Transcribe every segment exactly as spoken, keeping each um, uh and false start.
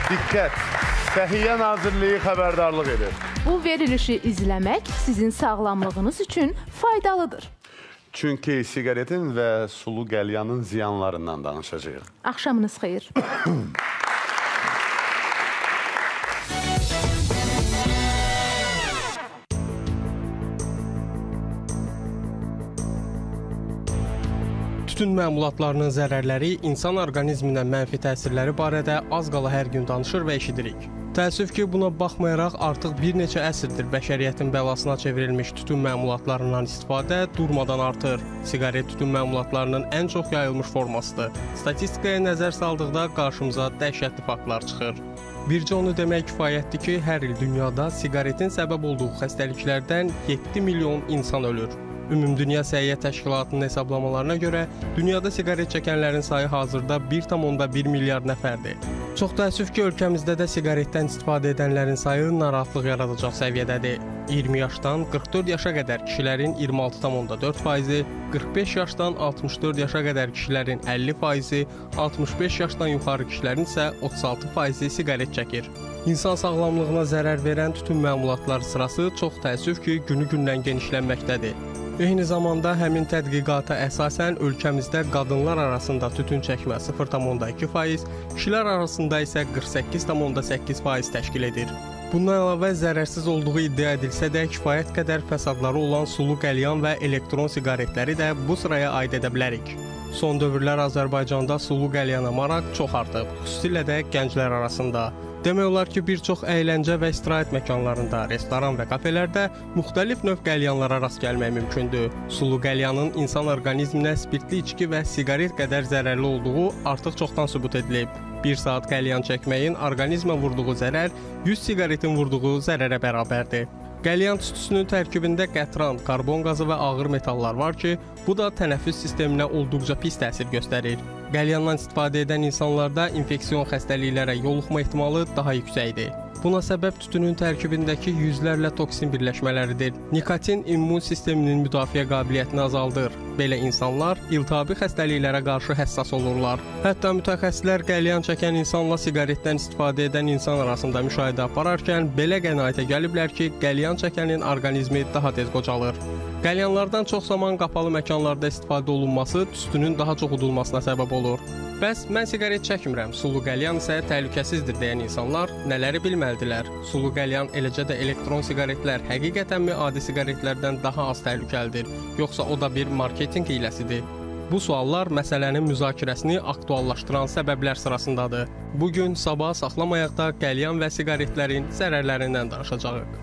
Diqqət! Səhiyyə Nazirliyi xəbərdarlıq edir. Bu verilişi izləmək sizin sağlamlığınız üçün faydalıdır. Çünki siqaretin və sulu qəlyanın ziyanlarından danışacağıq. Axşamınız xeyir. Tütün məmulatlarının zərərləri, insan orqanizminə mənfi təsirləri barədə az qala hər gün danışır və eşidirik. Təəssüf ki, buna baxmayaraq artıq bir neçə əsrdir bəşəriyyətin bəlasına çevrilmiş tütün məmulatlarından istifadə durmadan artır. Siqaret tütün məmulatlarının ən çox yayılmış formasıdır. Statistikaya nəzər saldıqda qarşımıza dəhşətli faktlar çıxır. Bircə onu demək kifayətdir ki, hər il dünyada siqaretin səbəb olduğu xəstəliklərdən yeddi milyon insan ölür. Ümumdünya Səhiyyə Təşkilatının hesablamalarına görə dünyada siqaret çəkənlərin sayı hazırda bir tam onda bir milyard nəfərdir. Çox təəssüf ki, ölkəmizdə də siqaretdən istifadə edənlərin sayı narahatlıq yaradacaq səviyyədədir. iyirmi yaşdan qırx dörd yaşa qədər kişilərin iyirmi altı tam onda dörd faizi, qırx beş yaşdan altmış dörd yaşa qədər kişilərin əlli faizi, altmış beş yaşdan yuxarı kişilərin isə otuz altı faizi siqaret çəkir. İnsan sağlamlığına zərər verən tütün məmulatları sırası çox təəssüf ki, günü-gündən genişlənməkdədir. Eyni zamanda həmin tədqiqata əsasən ölkəmizdə qadınlar arasında tütün çəkmə sıfır tam onda iki faiz, kişilər arasında isə qırx səkkiz tam onda səkkiz faiz təşkil edir. Bundan əlavə zərərsiz olduğu iddia edilsə də kifayət qədər fəsadları olan sulu qəlyan və elektron siqaretləri də bu sıraya aid edə bilərik. Son dövrlər Azərbaycanda sulu qəlyana maraq çox artıb, xüsusilə də gənclər arasında. Demək olar ki, bir çox əyləncə və istirahət məkanlarında, restoran və kafelərdə müxtəlif növ qəlyanlara rast gəlmək mümkündür. Sulu qəlyanın insan orqanizminə spirtli içki və siqaret qədər zərərli olduğu artıq çoxdan sübut edilib. Bir saat qəlyan çəkməyin orqanizmə vurduğu zərər yüz siqaretin vurduğu zərərə bərabərdir. Qəlyan tütüsünün tərkibində qətran, karbon qazı və ağır metallar var ki, bu da tənəffüs sisteminə olduqca pis təsir göstərir. Qəlyandan istifadə edən insanlarda infeksion xəstəliklərə yoluxma ehtimalı daha yüksəkdir. Buna səbəb tütünün tərkibindəki yüzlərlə toksin birləşmələridir. Nikotin immun sisteminin müdafiə qabiliyyətini azaldır. Belə insanlar iltihabi xəstəliklərə qarşı həssas olurlar. Hətta mütəxəssislər qəlyan çəkən insanla siqaretdən istifadə edən insan arasında müşahidə apararkən belə qənaətə gəliblər ki, qəlyan çəkənin orqanizmi daha tez qocalır. Qəlyanlardan çox zaman qapalı məkanlarda istifadə olunması tüstünün daha çox udulmasına səbəb olur. Bəs mən siqaret çəkmirəm, sulu qəlyan isə təhlükəsizdir deyən insanlar nələri bilməlidirlər? Sulu qəlyan, eləcə də elektron siqaretlər həqiqətənmi adi siqaretlərdən daha az təhlükəlidir, yoxsa o da bir marketinq hiləsidir? Bu suallar məsələnin müzakirəsini aktuallaşdıran səbəblər sırasındadır. Bugün sabah saxlamayaqda qəlyan və siqaretlərin zərərlərindən danışacağıq.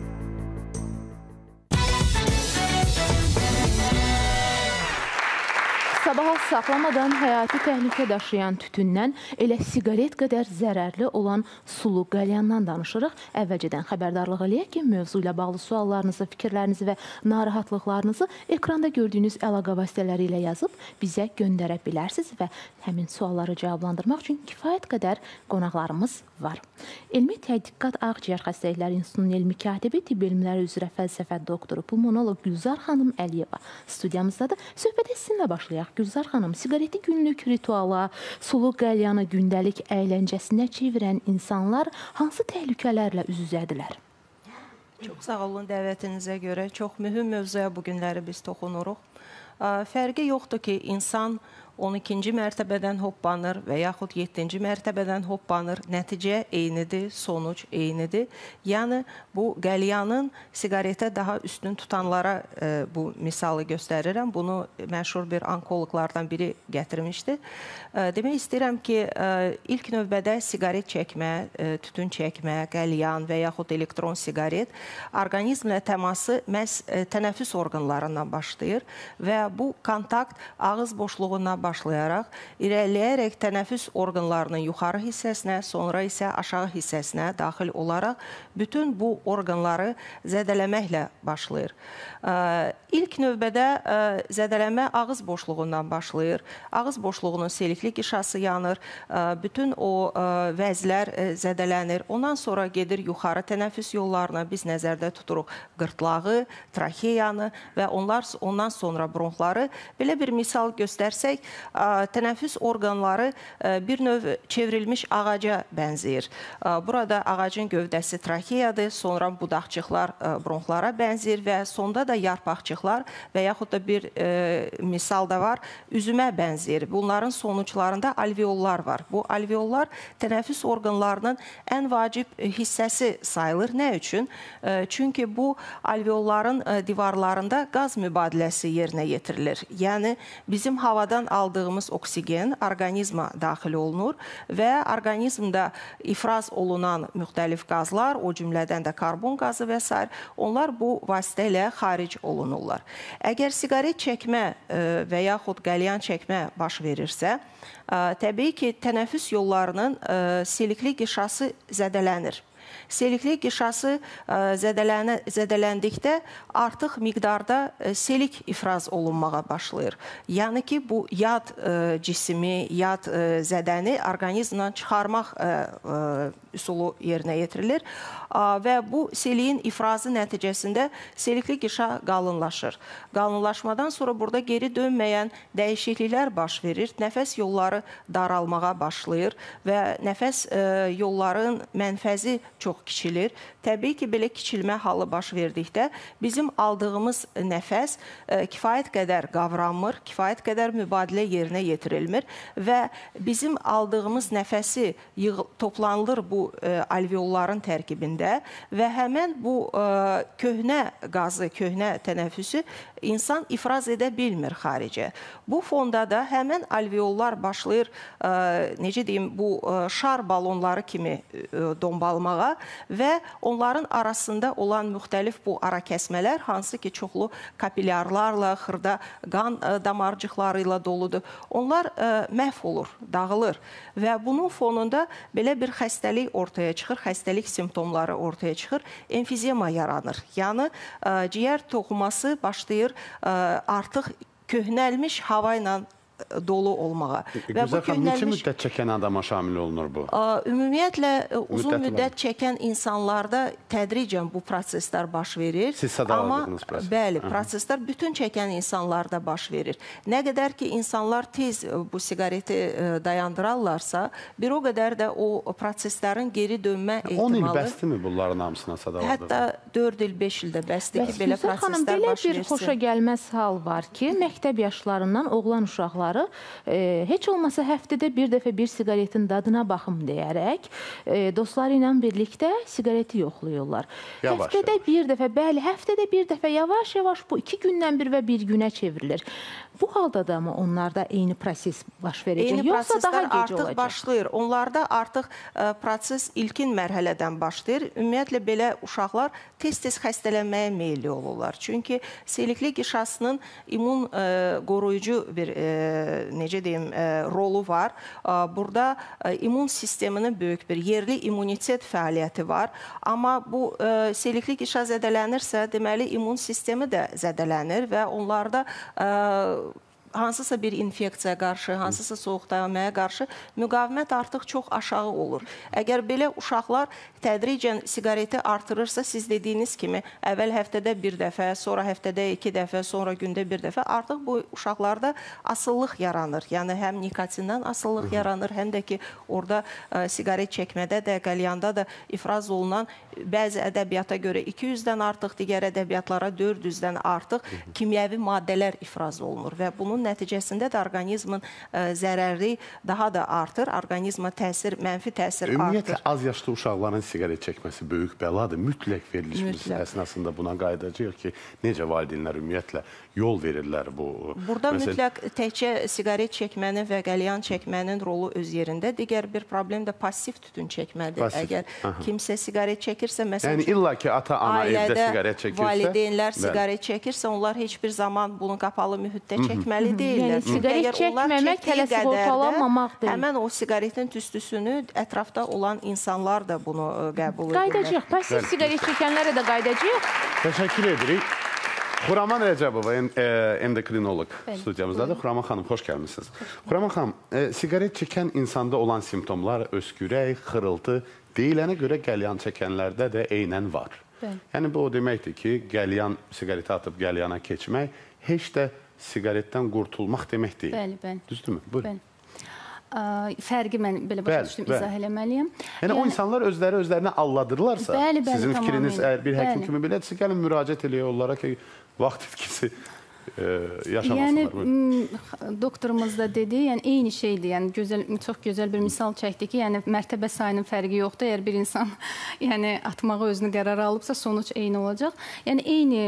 Sabaha saxlamadan həyati təhlükə daşıyan tütündən elə siqaret qədər zərərli olan sulu qəlyandan danışırıq. Əvvəlcədən xəbərdarlıq eləyək ki, mövzu ilə bağlı suallarınızı, fikirlərinizi və narahatlıqlarınızı ekranda gördüyünüz əlaqə vasitələri ilə yazıb bizə göndərə bilərsiniz və həmin sualları cavablandırmaq üçün kifayət qədər qonaqlarımız var. Elmi Tədqiqat Ağciyər Xəstəlikləri İnstitutunun elmi katibi, tibb elmləri üzrə fəlsəfə doktoru, pulmonoloq Gülzar xanım Əliyeva studiyamızdadır. Söhbətə sizinlə başlayaq. Gülzar xanım, siqareti günlük rituala, sulu qəlyanı gündəlik əyləncəsinə çevirən insanlar hansı təhlükələrlə üz-üzədirlər? Çox sağ olun dəvətinizə görə. Çox mühüm mövzuya bugünləri biz toxunuruq. Fərqi yoxdur ki, insan on ikinci mərtəbədən hoppanır və yaxud yeddinci mərtəbədən hoppanır. Nəticə eynidir, sonuc eynidir. Yəni, bu qəlyanın siqaretə daha üstün tutanlara e, bu misalı göstərirəm. Bunu məşhur bir onkoloqlardan biri gətirmişdi. E, demək istəyirəm ki, e, ilk növbədə siqaret çəkmə, e, tütün çəkmə, qəlyan və yaxud elektron siqaret orqanizmlə təması məhz e, tənəffüs orqanlarından başlayır və bu kontakt ağız boşluğuna başlayaraq, irəliləyərək tənəffüs orqanlarının yuxarı hissəsinə, sonra isə aşağı hissəsinə daxil olaraq bütün bu orqanları zədələməklə başlayır. İlk növbədə zədələmə ağız boşluğundan başlayır. Ağız boşluğunun selikli qişası yanır, bütün o vəzlər zədələnir. Ondan sonra gedir yuxarı tənəffüs yollarına, biz nəzərdə tuturuq qırtlağı, trakeyanı və onlar ondan sonra bronxları. Belə bir misal göstərsək, tənəffüs orqanları bir növ çevrilmiş ağaca bənzəyir. Burada ağacın gövdəsi trakeyadır, sonra budaqçıqlar bronxlara bənzəyir və sonda da yarpaqçıqlar və yaxud da bir misal da var, üzümə bənzəyir. Bunların sonuçlarında alveollar var. Bu alveollar tənəffüs orqanlarının ən vacib hissəsi sayılır. Nə üçün? Çünki bu alveolların divarlarında qaz mübadiləsi yerinə yetirilir. Yəni, bizim havadan aldığımız oksigen orqanizma daxil olunur və orqanizmdə ifraz olunan müxtəlif qazlar, o cümlədən də karbon qazı və s. onlar bu vasitə ilə xaric olunurlar. Əgər siqaret çəkmə və yaxud qəlyan çəkmə baş verirsə, təbii ki, tənəffüs yollarının selikli qişası zədələnir. Selikli qişası zədələndikdə artıq miqdarda selik ifraz olunmağa başlayır. Yəni ki, bu yad cismi, yad zədəni orqanizmdən çıxarmaq üsulu yerinə yetirilir və bu seliyin ifrazı nəticəsində selikli qişa qalınlaşır. Qalınlaşmadan sonra burada geri dönməyən dəyişikliklər baş verir. Nəfəs yolları daralmağa başlayır və nəfəs yolların mənfəzi çox kiçilir. Təbii ki, belə kiçilmə halı baş verdikdə bizim aldığımız nəfəs kifayət qədər qavranmır, kifayət qədər mübadilə yerinə yetirilmir və bizim aldığımız nəfəsi toplanılır bu alveolların tərkibində və həmən bu köhnə qazı, köhnə tənəffüsü insan ifraz edə bilmir xaricə. Bu fonda da həmən alveollar başlayır, necə deyim, bu şar balonları kimi dombalmağa və onların arasında olan müxtəlif bu ara kəsmələr, hansı ki, çoxlu kapilyarlarla, xırda qan damarcıqları ilə doludur, onlar məhv olur, dağılır və bunun fonunda belə bir xəstəlik ortaya çıxır, xəstəlik simptomları ortaya çıxır, emfizema yaranır. Yəni, ciyər toxuması başlayır artıq köhnəlmiş hava ilə dolu olmağa. Güzel xanım, neçə müddət çəkən adama şamil olunur bu? Ümumiyyətlə, uzun müddət çəkən insanlarda tədricən bu proseslər baş verir. Siz sadaladığınız proses. Bəli, proseslər bütün çəkən insanlarda baş verir. Nə qədər ki, insanlar tez bu siqareti dayandırarlarsa, bir o qədər də o proseslərin geri dönmə ehtimalı... on il bəsdir mi bunların hamısına sadaladığınız? Hətta dörd il, beş ildə bəsdir ki, belə proseslər baş versin. Belə bir xoşa gəlməz hal var ki, məktəb yaşlarından oğlan uşaqlar E, heç olmasa həftədə bir dəfə bir siqaretin dadına baxım deyərək e, dostları ilə birlikdə siqareti yoxlayırlar. Yavaş, həftədə yavaş. bir dəfə, bəli, həftədə bir dəfə yavaş-yavaş bu iki gündən bir və bir günə çevrilir. Bu halda da mı onlarda eyni proses baş verəcək? Eyni Yoxsa daha proseslər gec artıq olacaq? başlayır. Onlarda artıq e, proses ilkin mərhələdən başlayır. Ümumiyyətlə, belə uşaqlar tez-tez xəstələnməyə meyilli olurlar. Çünki selikli qişasının immun e, qoruyucu bir e, necə deyim, rolu var. Burada immun sisteminin böyük bir yerli immunitet fəaliyyəti var. Amma bu selikli qişa zədələnirsə, deməli, immun sistemi də zədələnir və onlarda hansısa bir infeksiyaya qarşı, hansısa soyuqdayamaya qarşı müqavimət artıq çox aşağı olur. Əgər belə uşaqlar tədricən siqareti artırırsa, siz dediyiniz kimi, əvvəl həftədə bir dəfə, sonra həftədə iki dəfə, sonra gündə bir dəfə, artıq bu uşaqlarda asıllıq yaranır. Yəni, həm nikotindən asıllıq yaranır, həm də ki, orada ə, siqaret çəkmədə də, qəlyanda da ifraz olunan bəzi ədəbiyyata görə iki yüzdən artıq, digər ədəbiyyatlara dörd yüzdən artıq kimyəvi maddələr ifraz olunur və bunun nəticəsində də orqanizmin ə, zərəri daha da artır, orqanizma təsir, mənfi təsir artır. Ümumiyyətlə, az yaşlı uşaqların siqaret çəkməsi böyük bəladır. Mütləq verilişimiz əsnasında buna qayıdacaq ki, necə valideynlər ümumiyyətlə yol verirlər bu. Burada Məsəl... mütləq təkcə siqaret çəkmənin və qəlyan çəkmənin rolu öz yerində. Digər bir problem də passiv tütün çəkmədir. Pasif. Əgər Aha. kimsə siqaret çəkirsə, məsələn, yəni, illa ki, ata-ana evdə siqaret çəkirsə, valideynlər siqaret çəkirsə, onlar heç bir zaman bunu qapalı mühitdə çəkməli deyirlər. Yəni, siqaret çəkməmək, hələ sığortalanmamaq deyil. Həmən o siqaretin tüstüsünü ətrafda olan insanlar da bunu qəbul edirlər. Qaydacaq, passiv siqaret çəkənlərə də qaydacaq. Təşəkkür edirik. Xuraman Rəcəbova, endokrinoloq studiyamızdadır. Xuraman xanım, xoş gəlmişsiniz. Xuraman xanım, e, siqaret çəkən insanda olan simptomlar öskürək, xırıltı deyilənə görə qəlyan çəkənlərdə də eynən var. Bəli. Yəni, bu o deməkdir ki, qəlyan, siqareti atıb qəlyana keçmək heç də siqaretdən qurtulmaq demək deyil. Bəli, bəli. Düzdürmü? Buyurun. Bəli. Fərqi mən belə başa düşdüm, izah eləməliyəm. Yəni, yəni o insanlar özləri özlərini alladırlarsa, bəli, bəli, sizin fikriniz tamamilə. əgər bir həkim Bəli. kimi belədirsə, gəlin müraciət eləyə onlara ki, vaxt etkisi e, yaşamasınlar. Yəni, doktorumuz da dedi, yəni eyni şeydir, yəni gözəl, çox gözəl bir misal çəkdi ki, yəni mərtəbə sayının fərqi yoxdur. Əgər bir insan yəni atmağa özünü qərar alıbsa, sonuc eyni olacaq. Yəni eyni,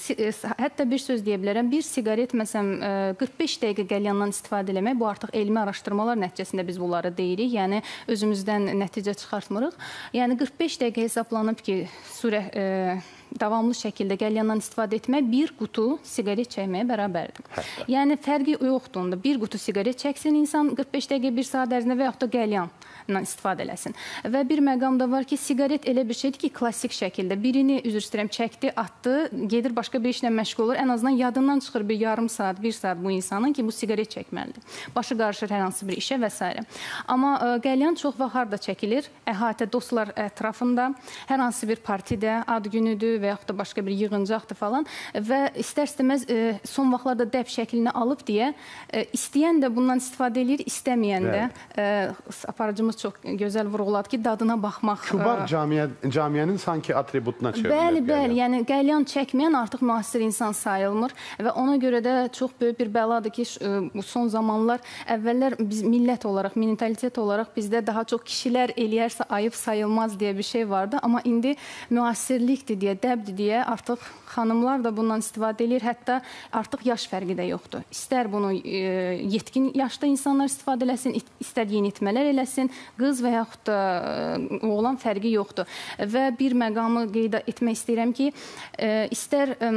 hətta bir söz deyə bilərəm, bir siqaret məsələn qırx beş dəqiqə qəlyandan istifadə eləmək, bu artıq elmi araşdırmalar nəticəsində biz bunları deyirik, yəni özümüzdən nəticə çıxartmırıq. Yəni qırx beş dəqiqə hesablanıb ki, sürə e, davamlı şəkildə qəlyandan istifadə etmək bir qutu siqaret çəkməyə bərabərdir. Hətta. Yəni fərqi yoxdur onda. Bir qutu siqaret çəksin insan qırx beş dəqiqə bir saat ərzində və yaxud da qəlyanla istifadə eləsin. Və bir məqam da var ki, siqaret elə bir şeydir ki, klassik şəkildə birini üzr istəyirəm çəkdi, atdı, gedir başqa bir işlə məşğul olur. Ən azından yadından çıxır bir yarım saat, bir saat bu insanın ki, bu siqaret çəkməlidir. Başı qarışır hər hansı bir işə və s. Amma ə, qəlyan çox vaxt harda çəkilir? Əhatə, dostlar ətrafında, hər hansı bir partidə, ad günüdür və yaxud da başqa bir yığıncaqdır falan və istər-istəməz e, son vaxtlarda dəb şəklini alıb deyə e, istəyən də bundan istifadə edir, istəməyən də e, aparıcımız çox gözəl vurğuladı ki, dadına baxmaq. Kübar e, camiyə, camiyənin sanki atributuna çevrilir. Bəli, bəli, yəni qəlyan çəkməyən artıq müasir insan sayılmır və ona görə də çox böyük bir bəladır ki, e, son zamanlar əvvəllər biz millət olaraq, mentalitet olaraq bizdə daha çox kişilər eləyərsə ayıb sayılmaz deyə bir şey vardı, amma indi müasirlikdir deyə dəbdir deyə artıq xanımlar da bundan istifadə edir. Hətta artıq yaş fərqi də yoxdur. İstər bunu e, yetkin yaşda insanlar istifadə eləsin, istər yeniyetmələr eləsin, qız və yaxud da e, oğlan fərqi yoxdur. Və bir məqamı qeyd etmək istəyirəm ki, e, istər e,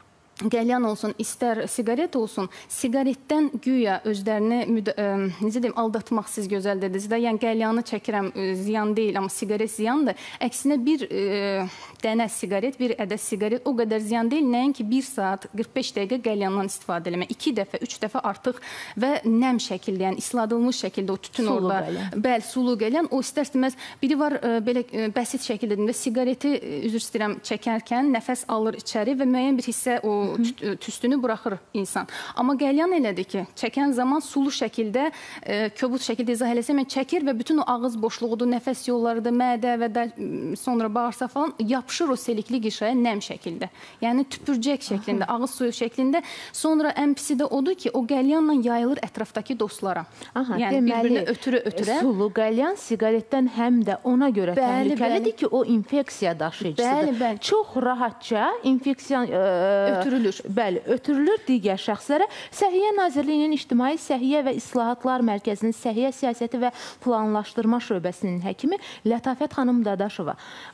qəlyan olsun, istər siqaret olsun, siqaretdən güya özlərini ə, necə deyim, aldatmaq siz gözəl dediniz də. Yəni qəlyanı çəkirəm, ə, ziyan deyil, amma siqaret ziyandır. Əksinə bir ə, dənə siqaret, bir ədəd siqaret o qədər ziyan deyil. Nəinki bir saat, qırx beş dəqiqə qəlyandan istifadə eləmək. iki dəfə, üç dəfə artıq və nəm şəkildə, yəni isladılmış şəkildə o tütün sulu orada. Qəlyan. Bəli, sulu qəlyan. O istər-istəməz biri var ə, belə ə, bəsit şəkildə dedim və siqareti ə, üzr istəyirəm çəkərkən nəfəs alır içəri və müəyyən bir hissə o tüstünü buraxır insan. Amma qəlyan elədir ki, çəkən zaman sulu şəkildə, e, kobud şəkildə izah eləsəm, yəni çəkir və bütün o ağız boşluğudur, nəfəs yollarıdır, mədə və də sonra bağırsaq falan yapışır o selikli qişaya nəm şəkildə. Yəni tüpürcək şəklində, ağız suyu şəklində. Sonra ən pisi də odur ki, o qəlyanla yayılır ətrafdakı dostlara. Aha, yəni deməli, ötürə-ötürə. Sulu qəlyan siqaretdən həm də ona görə Bəli, təhlükəlidir bəli. ki, o infeksiya daşıyıcısıdır. Bəli, bəli. Çox rahatca infeksiya e, Ötürülür. Bəli, ötürülür digər şəxslərə. Səhiyyə Nazirliyinin İctimai Səhiyyə və İslahatlar Mərkəzinin Səhiyyə Siyasəti və Planlaşdırma Şöbəsinin həkimi Lətafət xanım Dadaşova.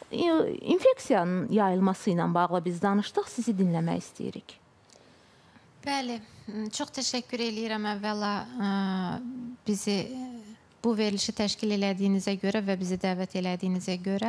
İnfeksiyanın yayılması ilə bağlı biz danışdıq, sizi dinləmək istəyirik. Bəli, çox təşəkkür eləyirəm əvvəla bizi bu verilişi təşkil elədiyinizə görə və bizi dəvət elədiyinizə görə.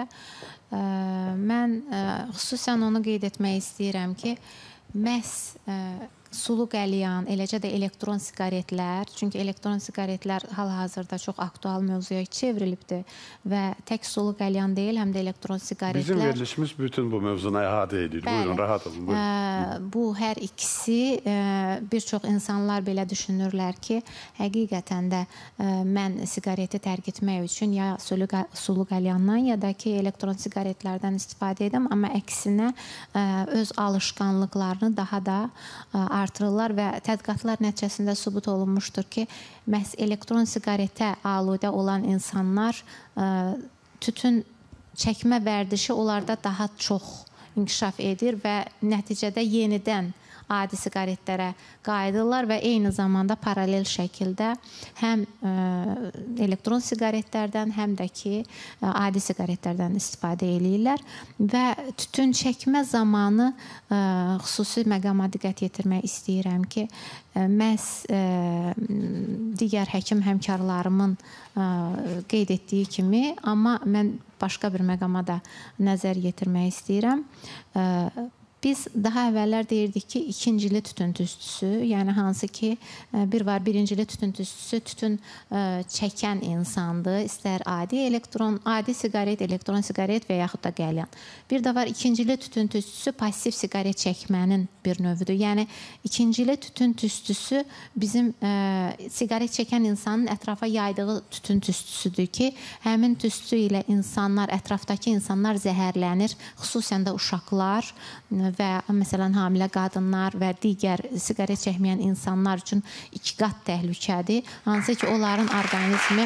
Mən xüsusən onu qeyd etmək istəyirəm ki, məhz sulu qəlyan, eləcə də elektron siqaretlər, çünki elektron siqaretlər hal-hazırda çox aktual mövzuya çevrilibdir və tək sulu qəlyan deyil, həm də elektron siqaretlər. Bizim verilişimiz bütün bu mövzuna əhatə edir. Bəli. Buyurun, rahat olun. Buyurun. Ə, bu hər ikisi ə, bir çox insanlar belə düşünürlər ki, həqiqətən də ə, mən siqareti tərk etmək üçün ya sulu, sulu qəlyandan ya da ki, elektron siqaretlərdən istifadə edim, amma əksinə ə, öz alışqanlıqlarını daha da ə, artırırlar və tədqiqatlar nəticəsində sübut olunmuşdur ki, məhz elektron siqaretə aludə olan insanlar ə, tütün çəkmə vərdişi onlarda daha çox inkişaf edir və nəticədə yenidən adi siqaretlərə qayıdırlar və eyni zamanda paralel şəkildə həm ə, elektron siqaretlərdən, həm də ki, ə, adi siqaretlərdən istifadə edirlər və tütün çəkmə zamanı ə, xüsusi məqama diqqət yetirmək istəyirəm ki, ə, məhz ə, digər həkim həmkarlarımın ə, qeyd etdiyi kimi, amma mən başqa bir məqama da nəzər yetirmək istəyirəm. Ə, Biz daha əvvəllər deyirdik ki, ikincili tütün tüstüsü, yəni hansı ki, bir var birincili tütün tüstüsü, tütün çəkən insandır, istər adi elektron, adi siqaret, elektron siqaret və yaxud da qəlyan. Bir də var ikincili tütün tüstüsü, pasiv siqaret çəkmənin bir növüdür. Yəni, ikincili tütün tüstüsü bizim ə, siqaret çəkən insanın ətrafa yaydığı tütün tüstüsüdür ki, həmin tüstü ilə insanlar, ətrafdakı insanlar zəhərlənir, xüsusən də uşaqlar və məsələn hamilə qadınlar və digər siqaret çəkməyən insanlar üçün iki qat təhlükədir. Hansı ki, onların orqanizmi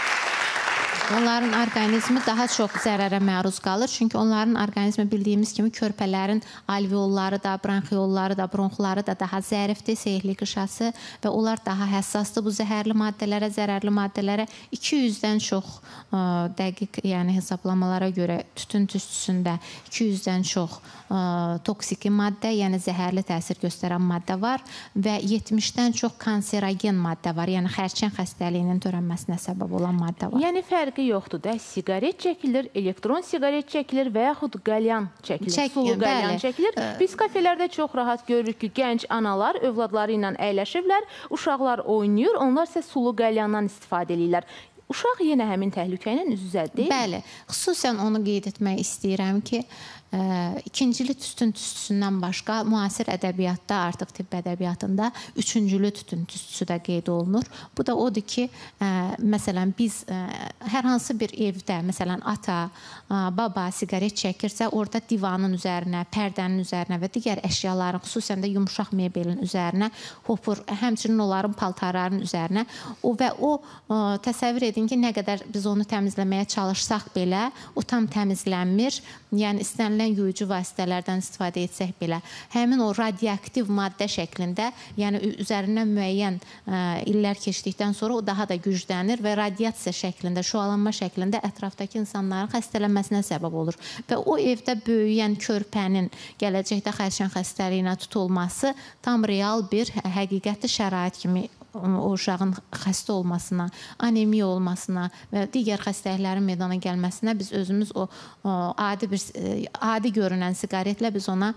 Onların orqanizmi daha çox zərərə məruz qalır. Çünki onların orqanizmi bildiyimiz kimi körpələrin alveolları da, bronxiolları da, bronxları da daha zərifdir, seyirli qışası və onlar daha həssasdır bu zəhərli maddələrə, zərərli maddələrə. iki yüzdən çox ə, dəqiq, yəni hesablamalara görə tütün tüstüsündə iki yüzdən çox ə, toksiki maddə, yəni zəhərli təsir göstərən maddə var və yetmişdən çox kanserogen maddə var, yəni xərçəng xəstəliyinin törənməsinə səbəb olan maddə var. Yəni fərqi yoxdur da, siqaret çəkilir, elektron siqaret çəkilir və yaxud qəlyan çəkilir, Çək, sulu qəlyan bəli. çəkilir. Biz kafelərdə çox rahat görürük ki, gənc analar övladları ilə əyləşiblər, uşaqlar oynayır, onlar isə sulu qəlyandan istifadə edirlər. Uşaq yenə həmin təhlükə ilə üz-üzədir. Bəli, xüsusən onu qeyd etmək istəyirəm ki, ə, ikincili tütün tüstüsündən başqa müasir ədəbiyyatda, artıq tibb ədəbiyyatında üçüncülü tütün tüstüsü də qeyd olunur. Bu da odur ki, ə, məsələn, biz ə, hər hansı bir evdə, məsələn, ata, ə, baba siqaret çəkirsə, orada divanın üzərinə, pərdənin üzərinə və digər əşyaların, xüsusən də yumuşaq mebelin üzərinə hopur, həmçinin onların paltarlarının üzərinə o və o ə, təsəvvür edin ki, nə qədər biz onu təmizləməyə çalışsaq belə, o tam təmizlənmir. Yəni, istənilən yuyucu vasitələrdən istifadə etsək belə, həmin o radioaktiv maddə şəklində, yəni üzərindən müəyyən ə, illər keçdikdən sonra o daha da güclənir və radiasiya şəklində, şualanma şəklində ətrafdakı insanların xəstələnməsinə səbəb olur. Və o evdə böyüyən körpənin gələcəkdə xərçəng xəstəliyinə tutulması tam real bir həqiqətli şərait kimi o uşağın xəstə olmasına, anemiya olmasına və digər xəstəliklərin meydana gəlməsinə biz özümüz o, o adi bir adi görünən siqaretlə biz ona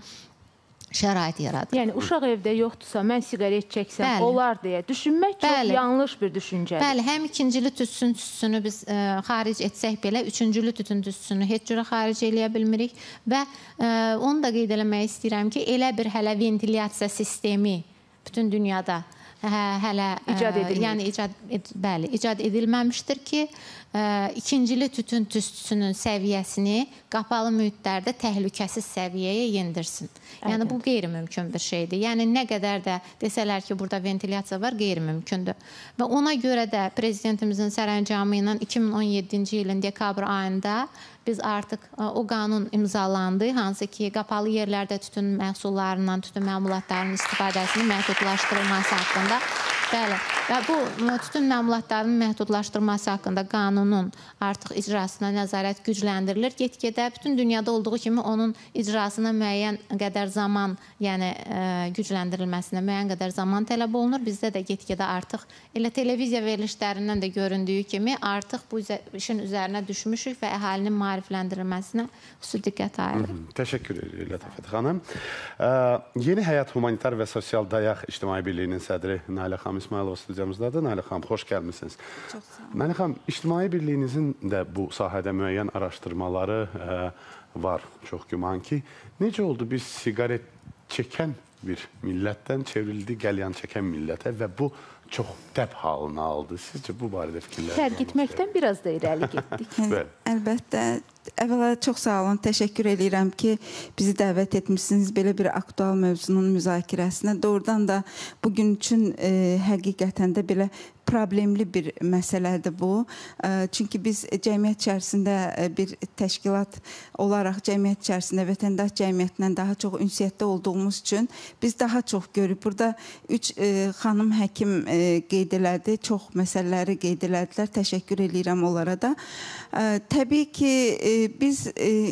şərait yaradırıq. Yəni, uşaq evdə yoxdursa, mən siqaret çəksəm, Bəli. olar deyə düşünmək çox Bəli. yanlış bir düşüncədir. Bəli, həm ikincili tütün tüstüsünü biz ə, xaric etsək belə, üçüncülü tütün tüstüsünü heç cürə xaric eləyə bilmirik və ə, onu da qeyd eləmək istəyirəm ki, elə bir hələ ventilyasiya sistemi bütün dünyada hə, hələ İcad edilmir. yəni icad ed, bəli, icad edilməmişdir ki, ə, ikincili tütün tüstüsünün səviyyəsini qapalı mühitlərdə təhlükəsiz səviyyəyə yendirsin. Yəni bu qeyri-mümkün bir şeydir. Yəni nə qədər də desələr ki, burada ventilyasiya var, qeyri-mümkündür. Və ona görə də prezidentimizin sərəncamı ilə iki min on yeddinci ilin dekabr ayında biz artıq o qanun imzalandı, hansı ki, qapalı yerlərdə tütün məhsullarından, tütün məmulatlarının istifadəsinin məhdudlaşdırılması haqqında, bəli, və bu tütün məmulatlarının məhdudlaşdırılması haqqında qanunun artıq icrasına nəzarət gücləndirilir. Get-gedə bütün dünyada olduğu kimi onun icrasına müəyyən qədər zaman, yəni ə, gücləndirilməsinə müəyyən qədər zaman tələb olunur. Bizdə də get-gedə artıq elə televiziya verilişlərindən də göründüyü kimi artıq bu işin üzərinə düşmüşük və əhalinin maarifləndirilməsinə xüsusi diqqət ayırır. Təşəkkür edirik Lətafət xanım. Ə, Yeni Həyat Humanitar və Sosial Dayaq İctimai Birliyinin sədri Nailə xanım İsmailova studiyamızdadır. Nailə xanım, xoş gəlmişsiniz. Çox sağ olun. Nailə xanım, İctimai Birliyinizin də bu sahədə müəyyən araşdırmaları ə, var, çox güman ki. Necə oldu biz siqaret çəkən bir millətdən çevrildi qəlyan çəkən millətə və bu çox dəb halını aldı. Sizcə bu barədə fikirlər? Fərq etməkdən biraz da irəli getdik. Yəni, əlbəttə, əvvəla çox sağ olun, təşəkkür edirəm ki, bizi dəvət etmişsiniz belə bir aktual mövzunun müzakirəsinə. Doğrudan da bugün üçün e, həqiqətən də belə problemli bir məsələdir bu. Çünki biz cəmiyyət içərisində bir təşkilat olaraq cəmiyyət içərisində vətəndaş cəmiyyətindən daha çox ünsiyyətdə olduğumuz üçün biz daha çox görürük. Burada üç e, xanım həkim e, qeyd elədi, çox məsələləri qeyd elədilər. Təşəkkür edirəm onlara da. E, təbii ki, e, biz e,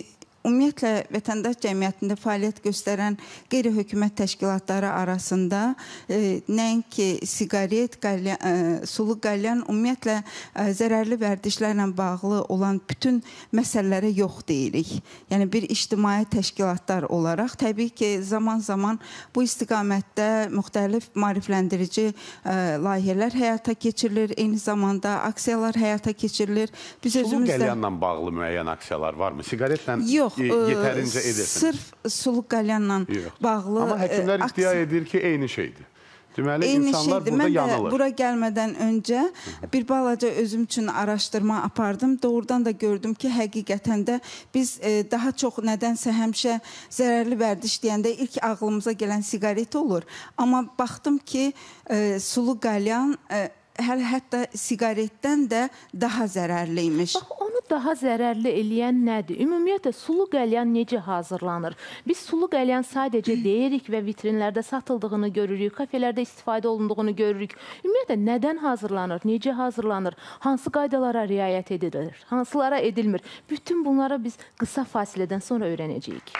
ümumiyyətlə vətəndaş cəmiyyətində fəaliyyət göstərən qeyri-hökumət təşkilatları arasında e, nəinki siqaret, qalyan, e, sulu qalyan, ümumiyyətlə e, zərərli vərdişlərlə bağlı olan bütün məsələlərə yox deyirik. Yəni bir ictimai təşkilatlar olaraq təbii ki, zaman-zaman bu istiqamətdə müxtəlif maarifləndirici e, layihələr həyata keçirilir, eyni zamanda aksiyalar həyata keçirilir. Biz sulu özümüzdə... qəlyanla bağlı müəyyən aksiyalar varmı? Siqaretlə yox, yetərincə edirsiniz? Sırf sulu qəlyanla bağlı... Amma həkimlər e, iddia edir ki, eyni şeydir. Deməli, eyni insanlar şeydir. burada Mən yanılır. Mən də bura gəlmədən öncə bir balaca özüm üçün araşdırma apardım. Doğrudan da gördüm ki, həqiqətən də biz e, daha çox nədənsə həmişə zərərli vərdiş deyəndə ilk ağlımıza gələn siqaret olur. Amma baxdım ki, e, sulu qalyan e, hər hətta siqaretdən də daha zərərliymiş. Bax, onu daha zərərli eləyən nədir? Ümumiyyətlə, sulu qəlyan necə hazırlanır? Biz sulu qəlyan sadəcə deyirik və vitrinlərdə satıldığını görürük, kafelərdə istifadə olunduğunu görürük. Ümumiyyətlə, nədən hazırlanır? Necə hazırlanır? Hansı qaydalara riayət edilir? Hansılara edilmir? Bütün bunları biz qısa fasilədən sonra öyrənəcəyik.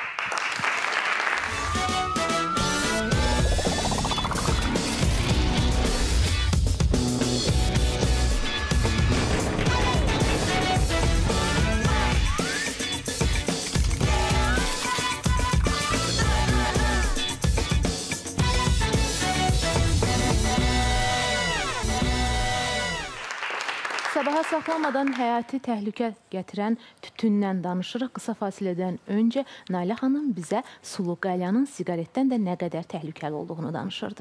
Sabaha saxlamadan həyati təhlükə gətirən tütündən danışırıq. Qısa fasilədən öncə Nailə xanım bizə sulu qalyanın siqaretdən də nə qədər təhlükəli olduğunu danışırdı.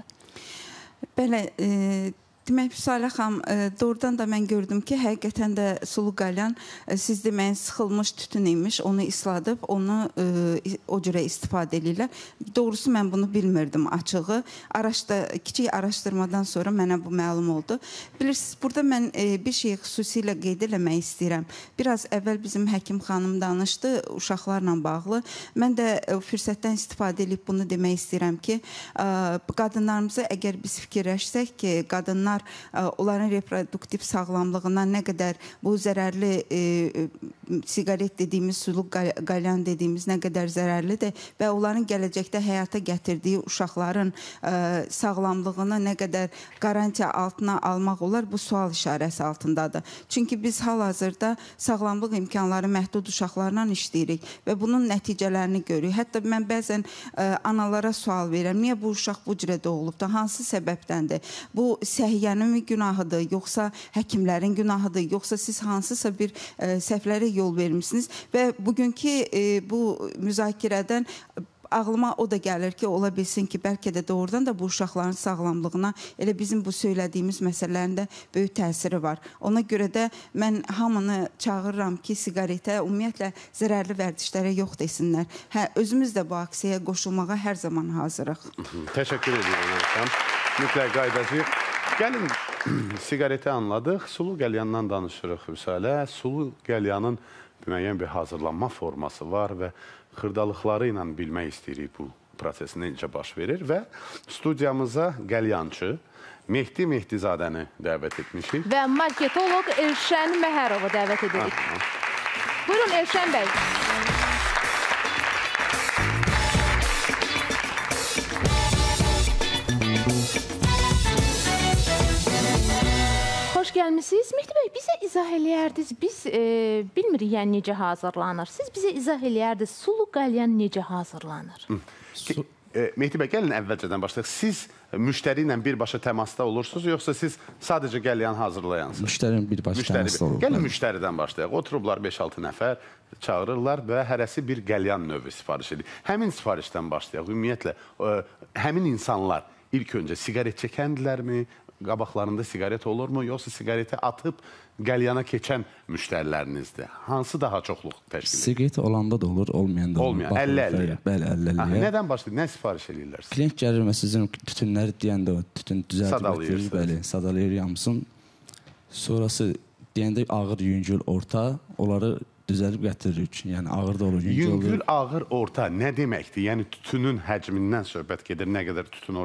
Belə, e, demək, Salə xanım, e, doğrudan da mən gördüm ki, həqiqətən də sulu qalyan e, siz deməyin sıxılmış tütün imiş, onu isladıb, onu e, o cürə istifadə edirlər. Doğrusu mən bunu bilmirdim açığı. Araşda, kiçik araşdırmadan sonra mənə bu məlum oldu. Bilirsiniz, burada mən e, bir şeyi xüsusilə qeyd eləmək istəyirəm. Biraz əvvəl bizim həkim xanım danışdı uşaqlarla bağlı. Mən də e, fürsətdən istifadə edib bunu demək istəyirəm ki, e, qadınlarımıza əgər biz fikirləşsək ki, qadınlar onların reproduktiv sağlamlığına nə qədər bu zərərli e, siqaret dediyimiz, sulu qalyan dediyimiz nə qədər zərərlidir və onların gələcəkdə həyata gətirdiyi uşaqların e, sağlamlığını nə qədər qarantiya altına almaq olar, bu sual işarəsi altındadır. Çünki biz hal-hazırda sağlamlıq imkanları məhdud uşaqlarla işləyirik və bunun nəticələrini görürük. Hətta mən bəzən e, analara sual verirəm, niyə bu uşaq bu cürə doğulubdur, hansı səbəbdəndir? Bu səhiyyə mi günahıdır, yoxsa həkimlərin günahıdır, yoxsa siz hansısa bir e, səhvlərə yol vermişsiniz və bugünkü e, bu müzakirədən ağlıma o da gəlir ki, ola bilsin ki, bəlkə də doğrudan da bu uşaqların sağlamlığına elə bizim bu söylədiyimiz məsələlərin də böyük təsiri var. Ona görə də mən hamını çağırıram ki, siqaretə, ümumiyyətlə zərərli vərdişlərə yox desinlər. Hə, özümüz də bu aksiyaya qoşulmağa hər zaman hazırıq. Təşəkkür edirəm. Mütləq qaydacıyıq. Gəlin, siqareti anladıq, sulu qəlyandan danışırıq Vüsalə. Sulu qəlyanın müəyyən bir hazırlanma forması var və xırdalıqları ilə bilmək istəyirik bu proses necə baş verir və studiyamıza qəlyançı Mehdi Mehdizadəni dəvət etmişik. Və marketoloq Elşən Məhərovu dəvət edirik. Buyurun Elşən bəy. Xoş gəlmişsiniz. Mehdi bəy, bizə izah eləyərdiniz. Biz e, bilmirik yəni necə hazırlanır. Siz bizə izah eləyərdiniz. Sulu qalyan necə hazırlanır? Su e, Mehdi bəy, gəlin əvvəlcədən başlayaq. Siz müştəri ilə birbaşa təmasda olursunuz, yoxsa siz sadəcə qəlyan hazırlayansınız? Müştəri birbaşa təmasda olur. Gəlin müştəridən başlayaq. Oturublar beş altı nəfər, çağırırlar və hərəsi bir qəlyan növü sifariş edir. Həmin sifarişdən başlayaq. Ümumiyyətlə, ə, həmin insanlar ilk öncə siqaret çəkəndilərmi? Qabaqlarında siqaret olurmu? Yoxsa siqareti atıb qəlyana keçən müştərilərinizdir? Hansı daha çoxluq təşkil edir? Siqaret olanda da olur, olmayanda da olur. Olmayan, əlli əlliyə. Bəli, əlli əlliyə. Nədən başlayır? Nə sifariş edirlər? Klient gəlir və sizin tütünləri deyəndə o tütün düzəldib gətirir. Bəli, sadalayır, yamsın. Sonrası deyəndə ağır, yüngül, orta, onları düzəlib gətiririk. Yəni ağır da olur, yüngül olur. Yüngül, ağır, orta nə deməkdir? Yəni tütünün həcmindən söhbət gedir, nə qədər tütün ora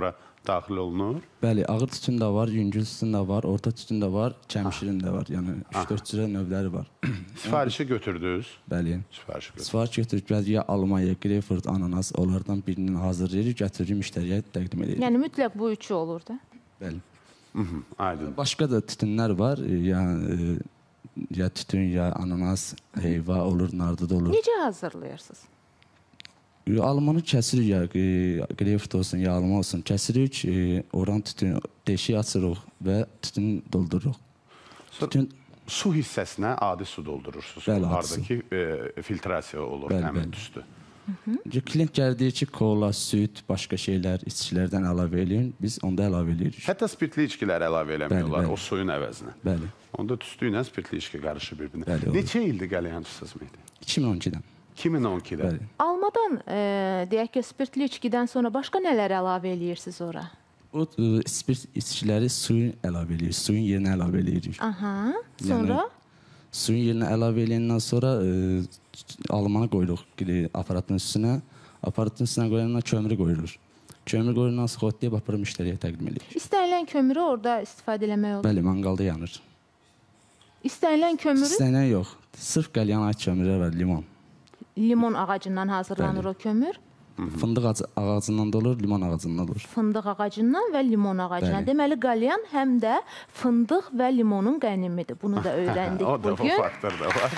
daxil olunur? Bəli, ağır tütün də var, yüngül tütün də var, orta tütün də var, çəmişirin də var. Yəni üç dörd cürə növləri var. Sifarişi götürdünüz? Bəli. Sifarişi götürdünüz. Sifariş götürüb ya Almanya, Greyfurt, ananas onlardan birinin hazırlayırıq, götürürük müştəriyə təqdim edirik. Yəni mütləq bu üçü olur da? Bəli. Aydın. Başqa da tütünlər var. Ya ya tütün, ya ananas, heyva olur, nardı da olur. Necə hazırlayırsınız? Almanı kəsirik ya, greyfurt olsun, ya alma olsun, kəsirik, oran tütün deşiyi açırıq və tütünü doldururuq. Tütün su hissəsinə adi su doldurursunuz. Bəli, Onlardakı e, filtrasiya olur, bəli, həmin bəli. tüstü. Klient gəldiyi ki, kola, süt, başqa şeylər, içkilərdən əlavə eləyin, biz onda əlavə eləyirik. Hətta spirtli içkilər əlavə eləmiyorlar, bəli. o suyun əvəzinə. Bəli. Onda tüstü ilə spirtli içki qarışır bir-birinə. Bəli, Neçə ildir qəlyançısınız mıydı? iki min on ikidən. iki min on ikidə. Bəli. Almadan, e, deyək ki, spirtli içkidən sonra başqa nələr əlavə eləyirsiniz ora? O e, spirt içkiləri suyun əlavə eləyirik, suyun yerinə əlavə eləyirik. Aha, sonra? Yəni, suyun yerinə əlavə eləyəndən sonra e, almanı qoyuruq aparatın üstünə. Aparatın üstünə qoyandan kömürü qoyulur. Kömür qoyulandan sonra hotlayıb aparıb müştəriyə təqdim edirik. İstənilən kömürü orada istifadə eləmək olur? Bəli, manqalda yanır. İstənilən kömürü? İstənilən yox. Sırf qəlyana ait kömürlər var, limon. Limon ağacından hazırlanır Bəli. o kömür? Fındıq ağacından da olur, limon ağacından da olur. Fındıq ağacından və limon ağacından. Bəli. Deməli, qalyan həm də fındıq və limonun qənimidir. Bunu da öyrəndik O da bu bugün. faktor da var.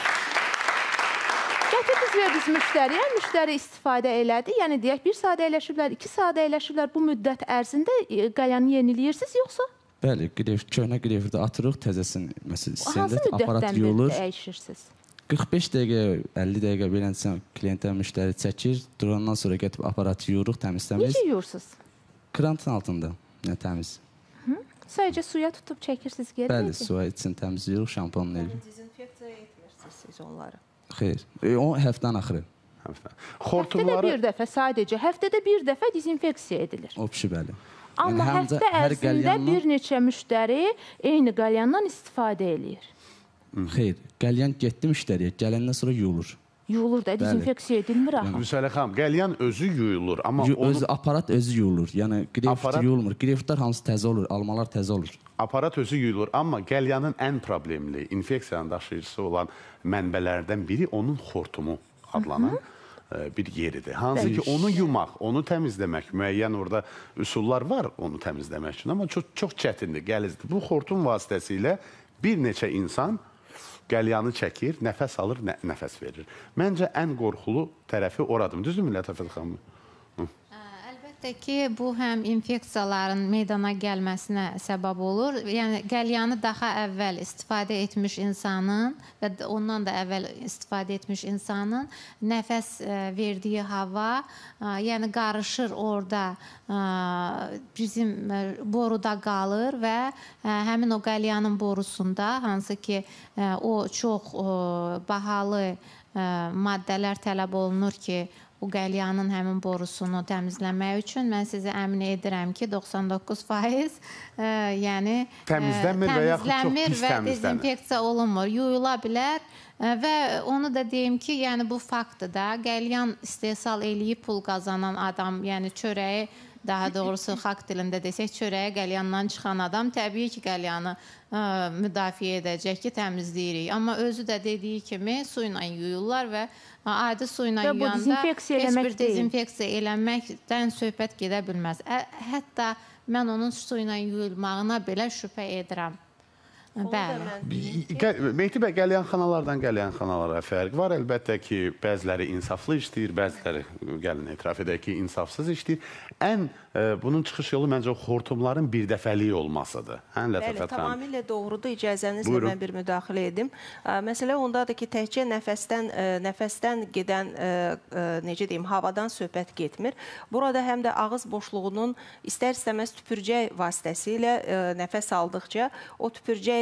Gətirdiniz, verdiniz müştəriyə, müştəri istifadə elədi. Yəni, deyək, bir saat əyləşiblər, iki saat əyləşiblər. Bu müddət ərzində e, qalyanı yeniliyirsiniz, yoxsa? Bəli, greyfurt, köhnə greyfurda atırıq, təzəsini, məsələn, Hansı istəyəndə aparat müddətdən yuyulur. bir dəyişirsiniz? qırx beş dəqiqə, əlli dəqiqə beləncə klientə müştəri çəkir, durandan sonra gətirib aparatı yuyuruq, təmiz-təmiz. Necə yuyursunuz? Krantın altında, yəni təmiz. Sadəcə suya tutub çəkirsiniz geri? Bəli, suya için təmizləyirik, şampuanla eləyirik. Dezinfeksiya etmirsiniz siz onları. Xeyr, e, o həftənin axırı. Həftədə Xortumları bir dəfə, sadəcə həftədə bir dəfə dezinfeksiya edilir. O pişi bəli. Amma Yəni, həm də həftə hər ərzində qəlyandan- bir neçə müştəri eyni qalyandan istifadə eləyir. Xeyr, qəlyan getdi müştəriyə, gələndən sonra yuyulur. Yuyulur da, dezinfeksiya edilmir axı. Müsələ xanım, qəlyan özü yuyulur, amma Yu- onu, Özü aparat özü yuyulur. Yəni greyfurt Aparat- yuyulmur. Greyfurtlar hamısı təzə olur, almalar təzə olur. aparat özü yuyulur. Amma qəlyanın ən problemli infeksiyanın daşıyıcısı olan mənbələrdən biri onun xortumu adlanan e, bir yeridir. Hansı ki, onu yumaq, onu təmizləmək, müəyyən orada üsullar var onu təmizləmək üçün, amma çox, çox çətindir, gəlizdir. Bu xortum vasitəsilə bir neçə insan qəlyanı çəkir, nəfəs alır, nə, nəfəs verir. Məncə ən qorxulu tərəfi oradır. Düzdür Millət Əfət xanım? Əlbəttə ki, bu həm infeksiyaların meydana gəlməsinə səbəb olur. Yəni qəlyanı daha əvvəl istifadə etmiş insanın və ondan da əvvəl istifadə etmiş insanın nəfəs ə, verdiyi hava, ə, yəni qarışır orada, ə, bizim ə, boruda qalır və ə, həmin o qəlyanın borusunda, hansı ki ə, o çox ə, bahalı ə, maddələr tələb olunur ki, bu qəlyanın həmin borusunu təmizləmək üçün mən sizi əmin edirəm ki, doxsan doqquz faiz ə, yəni Təmizlənmir və yaxud çox təmizlənmir pis və təmizlənir. dezinfeksiya olunmur, yuyula bilər ə, və onu da deyim ki, yəni bu faktdır da, qəlyan istehsal eləyib pul qazanan adam, yəni çörəyi, daha doğrusu xalq dilində desək, çörəyə qəlyandan çıxan adam təbii ki, qəlyanı ə, müdafiə edəcək ki, təmizləyirik. Amma özü də dediyi kimi su ilə yuyurlar və ə, adi su ilə Və bu yuyanda dezinfeksiya heç eləmək bir deyil. dezinfeksiya eləməkdən söhbət gedə bilməz. Ə, hətta mən onun su ilə yuyulmağına belə şübhə edirəm. Bəli. Mehdi bəy, qəlyanxanalardan qəlyanxanalara fərq var. Əlbəttə ki, bəziləri insaflı işləyir, bəziləri gəlin etiraf edək ki, insafsız işləyir. Ən e, bunun çıxış yolu məncə o xortumların bir dəfəlik olmasıdır. Hə, Bəli, Lətəfət xanım? tamamilə doğrudur. İcazənizlə Buyurun. mən bir müdaxilə edim. Ə, Məsələ ondadır ki, təkcə nəfəsdən, ə, nəfəsdən gedən, ə, ə, necə deyim, havadan söhbət getmir. Burada həm də ağız boşluğunun istər-istəməz tüpürcək vasitəsilə ə, nəfəs aldıqca o tüpürcək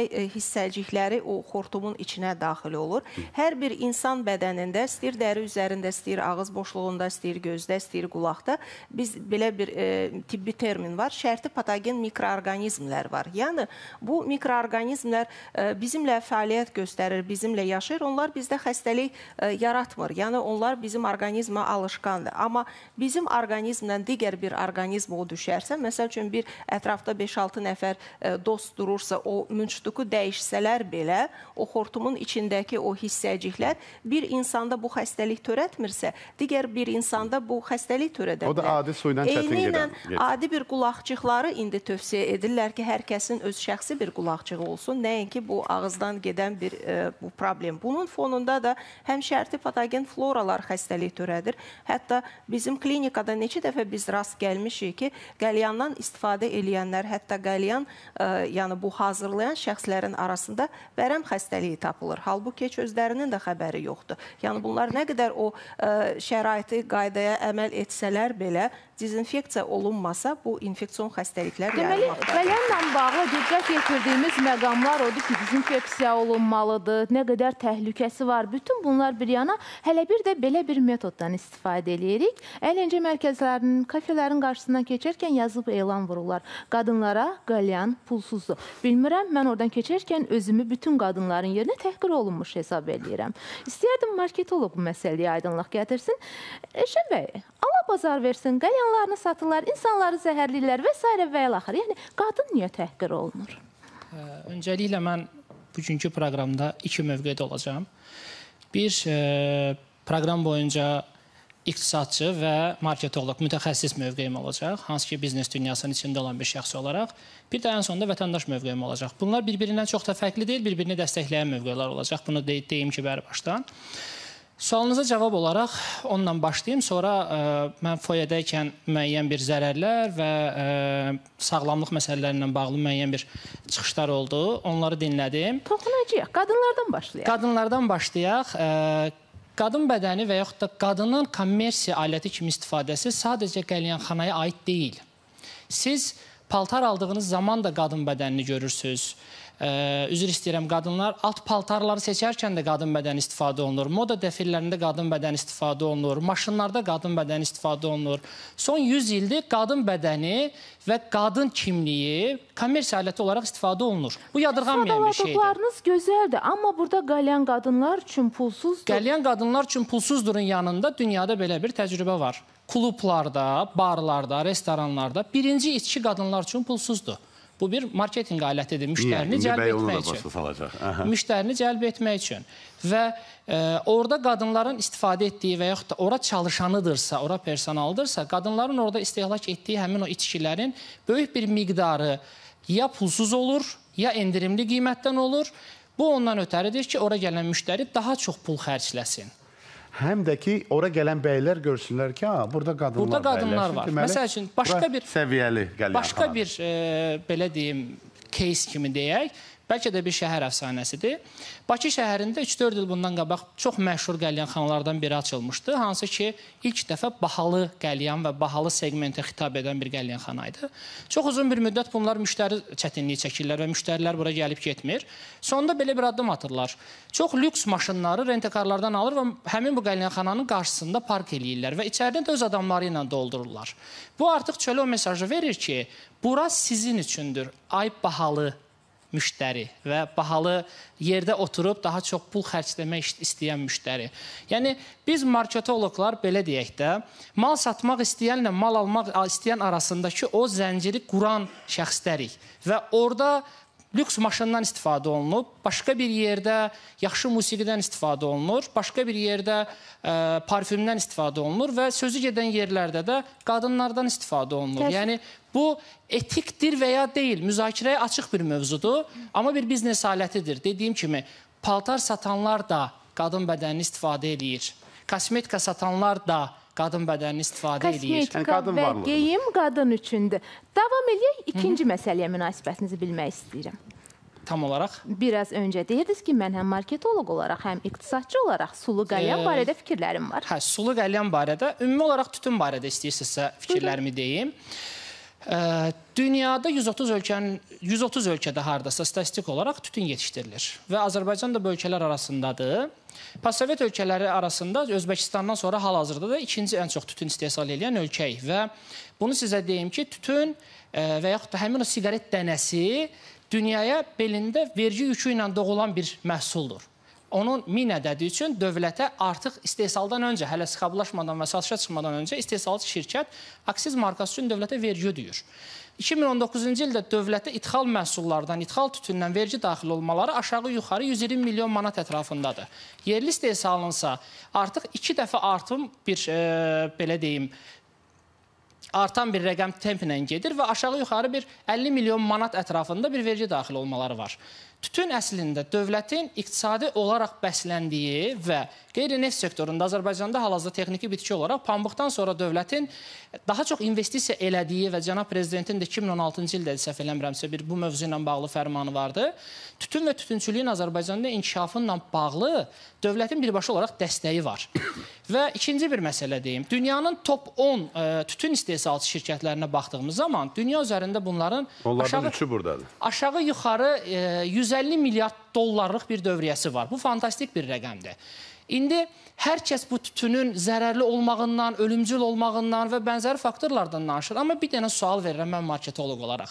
bəzək hissəcikləri o xortumun içinə daxil olur. Hər bir insan bədənində, istəyir dəri üzərində, istəyir ağız boşluğunda, istəyir gözdə, istəyir qulaqda, biz belə bir e, tibbi termin var, şərti patogen mikroorqanizmlər var. Yəni, bu mikroorqanizmlər e, bizimlə fəaliyyət göstərir, bizimlə yaşayır, onlar bizdə xəstəlik e, yaratmır. Yəni, onlar bizim orqanizmə alışqandır. Amma bizim orqanizmdən digər bir orqanizm o düşərsə, məsəl üçün bir ətrafda beş altı nəfər e, dost durursa, o münçduku dəyişsələr belə, o xortumun içindəki o hissəciklər bir insanda bu xəstəlik törətmirsə, digər bir insanda bu xəstəlik törədə bilər. O da adi suyla çətin gedən. Adi bir qulaqçıqları indi tövsiyə edirlər ki, hər kəsin öz şəxsi bir qulaqçığı olsun, nəinki bu ağızdan gedən bir e, bu problem. Bunun fonunda da həm şərti patogen floralar xəstəlik törədir. Hətta bizim klinikada neçə dəfə biz rast gəlmişik ki, qəlyandan istifadə edənlər, hətta qəlyan, e, yəni bu hazırlayan şəxslərin arasında vərəm xəstəliyi tapılır. Halbuki heç özlərinin də xəbəri yoxdur. Yəni bunlar nə qədər o e, şəraiti, qaydaya əməl etsələr belə, dezinfeksiya olunmasa bu infeksion xəstəliklər yaymaqdadır. Deməli, qəlyanla bağlı diqqət yetirdiyimiz məqamlar odur ki, dezinfeksiya olunmalıdır, nə qədər təhlükəsi var. Bütün bunlar bir yana, hələ bir də belə bir metoddan istifadə edirik. Əyləncə mərkəzlərinin, kafelerin qarşısından keçərkən yazıb elan vururlar. Qadınlara qəlyan pulsuzdur. Bilmirəm, mən oradan keçərkən özümü bütün qadınların yerinə təhqir olunmuş hesab edirəm. İstəyərdim marketoloq bu məsələyə aydınlıq gətirsin. Eşən bəy, Allah bazar versin, qəlyanlarını satırlar, insanları zəhərləyirlər və s. və ilaxır. Yəni, qadın niyə təhqir olunur? Öncəliklə mən bugünkü proqramda iki mövqedə olacağım. Bir, e, proqram boyunca iqtisadçı və marketoloq, mütəxəssis mövqeyim olacaq, hansı ki, biznes dünyasının içində olan bir şəxs olaraq. Bir də ən sonunda vətəndaş mövqeyim olacaq. Bunlar bir-birindən çox da fərqli deyil, bir-birini dəstəkləyən mövqelər olacaq. Bunu de deyim ki, bəri başdan. Sualınıza cavab olaraq onunla başlayayım. Sonra ə, mən foyədəykən müəyyən bir zərərlər və ə, sağlamlıq məsələlərlə bağlı müəyyən bir çıxışlar oldu. Onları dinlədim. Toxunacaq. Qadınlardan başlayaq. Qadınlardan başlayaq. Ə, Qadın bədəni və yaxud da qadının kommersiya aləti kimi istifadəsi sadəcə qəlyanxanaya aid deyil. Siz paltar aldığınız zaman da qadın bədənini görürsünüz. Ee, üzr istəyirəm, qadınlar alt paltarları seçərkən də qadın bədəni istifadə olunur. Moda dəfillərində qadın bədəni istifadə olunur. Maşınlarda qadın bədəni istifadə olunur. Son yüz ildir qadın bədəni və qadın kimliyi kommersiya aləti olaraq istifadə olunur. Bu yadırğanmayan bir şeydir. Sadaladıqlarınız gözəldir, amma burada qəlyan qadınlar üçün pulsuzdur. Qəlyan qadınlar üçün pulsuzdurun yanında dünyada belə bir təcrübə var. Klublarda, barlarda, restoranlarda birinci içki qadınlar üçün pulsuzdur. Bu bir marketinq alətidir, müştərini cəlb etmək üçün. Müştərini cəlb etmək üçün. Və e, orada qadınların istifadə etdiyi və yaxud da ora çalışanıdırsa, ora personaldırsa, qadınların orada istehlak etdiyi həmin o içkilərin böyük bir miqdarı ya pulsuz olur, ya endirimli qiymətdən olur. Bu ondan ötəridir ki, ora gələn müştəri daha çox pul xərcləsin. Həm də ki, ora gələn bəylər görsünlər ki, ha, burada qadınlar, burada qadınlar var. Məsəl üçün, başqa bir, səviyyəli qəlyanxana. Başqa bir, e, belə deyim, case kimi deyək, bəlkə də bir şəhər əfsanəsidir. Bakı şəhərində üç dörd il bundan qabaq çox məşhur qəlyanxanalardan biri açılmışdı. Hansı ki, ilk dəfə bahalı qəlyan və bahalı segmentə xitab edən bir qəlyanxana idi. Çox uzun bir müddət bunlar müştəri çətinliyi çəkirlər və müştərilər bura gəlib getmir. Sonunda belə bir addım atırlar. Çox lüks maşınları rentekarlardan alır və həmin bu qəlyanxananın qarşısında park eləyirlər və içəridə də öz adamları ilə doldururlar. Bu artıq çölə o mesajı verir ki, bura sizin üçündür, ay bahalı müştəri və bahalı yerdə oturub daha çox pul xərcləmək istəyən müştəri. Yəni, biz marketoloqlar, belə deyək də, mal satmaq istəyənlə mal almaq istəyən arasındakı o zənciri quran şəxslərik və orada lüks maşından istifadə olunub, başqa bir yerdə yaxşı musiqidən istifadə olunur, başqa bir yerdə ə, parfümdən istifadə olunur və sözü gedən yerlərdə də qadınlardan istifadə olunur. Təs yəni, bu etikdir və ya deyil, müzakirəyə açıq bir mövzudur, amma bir biznes alətidir. Dediyim kimi, paltar satanlar da qadın bədənini istifadə edir. Kosmetika satanlar da qadın bədənini istifadə edir. Kosmetika yəni, və geyim qadın üçündür. Davam edək, ikinci Hı -hı. məsələyə münasibətinizi bilmək istəyirəm. Tam olaraq? Biraz öncə deyirdiniz ki, mən həm marketoloq olaraq, həm iqtisadçı olaraq sulu qəlyan e... barədə fikirlərim var. Hə, sulu qəlyan barədə, ümumi olaraq tütün barədə istəyirsinizsə fikirlərimi deyim. Dünyada yüz otuz ölkənin yüz otuz ölkədə hardasa statistik olaraq tütün yetişdirilir və Azərbaycan da bu ölkələr arasındadır. Postsovet ölkələri arasında Özbəkistandan sonra hal-hazırda da ikinci ən çox tütün istehsal edən ölkəyik və bunu sizə deyim ki, tütün və yaxud da həmin o siqaret dənəsi dünyaya belində vergi yükü ilə doğulan bir məhsuldur. Onun min ədədi üçün dövlətə artıq istehsaldan öncə, hələ sıxablaşmadan və satışa çıxmadan öncə istehsalçı şirkət aksiz markası üçün dövlətə vergi ödəyir. iki min on doqquzuncu ildə dövlətə ithal məhsullardan, ithal tütündən vergi daxil olmaları aşağı-yuxarı yüz iyirmi milyon manat ətrafındadır. Yerli istehsalınsa artıq iki dəfə artım bir, e, belə deyim, artan bir rəqəm templə gedir və aşağı-yuxarı bir əlli milyon manat ətrafında bir vergi daxil olmaları var. Tütün əslində dövlətin iqtisadi olaraq bəsləndiyi və qeyri-neft sektorunda Azərbaycanda hal-hazırda texniki bitki olaraq pambıqdan sonra dövlətin daha çox investisiya elədiyi və cənab prezidentin də iki min on altıncı ildə səhv eləmirəmsə bir bu mövzu ilə bağlı fərmanı vardı. Tütün və tütünçülüyün Azərbaycanda inkişafınla bağlı dövlətin birbaşa olaraq dəstəyi var. Və ikinci bir məsələ deyim. Dünyanın top on e, tütün istehsalçı şirkətlərinə baxdığımız zaman dünya üzərində bunların onlardan üçü buradadır. Aşağı-yuxarı e, yüz əlli milyard dollarlıq bir dövriyyəsi var. Bu fantastik bir rəqəmdir. İndi hər kəs bu tütünün zərərli olmağından, ölümcül olmağından və bənzəri faktorlardan danışır. Amma bir dənə sual verirəm mən marketoloq olaraq.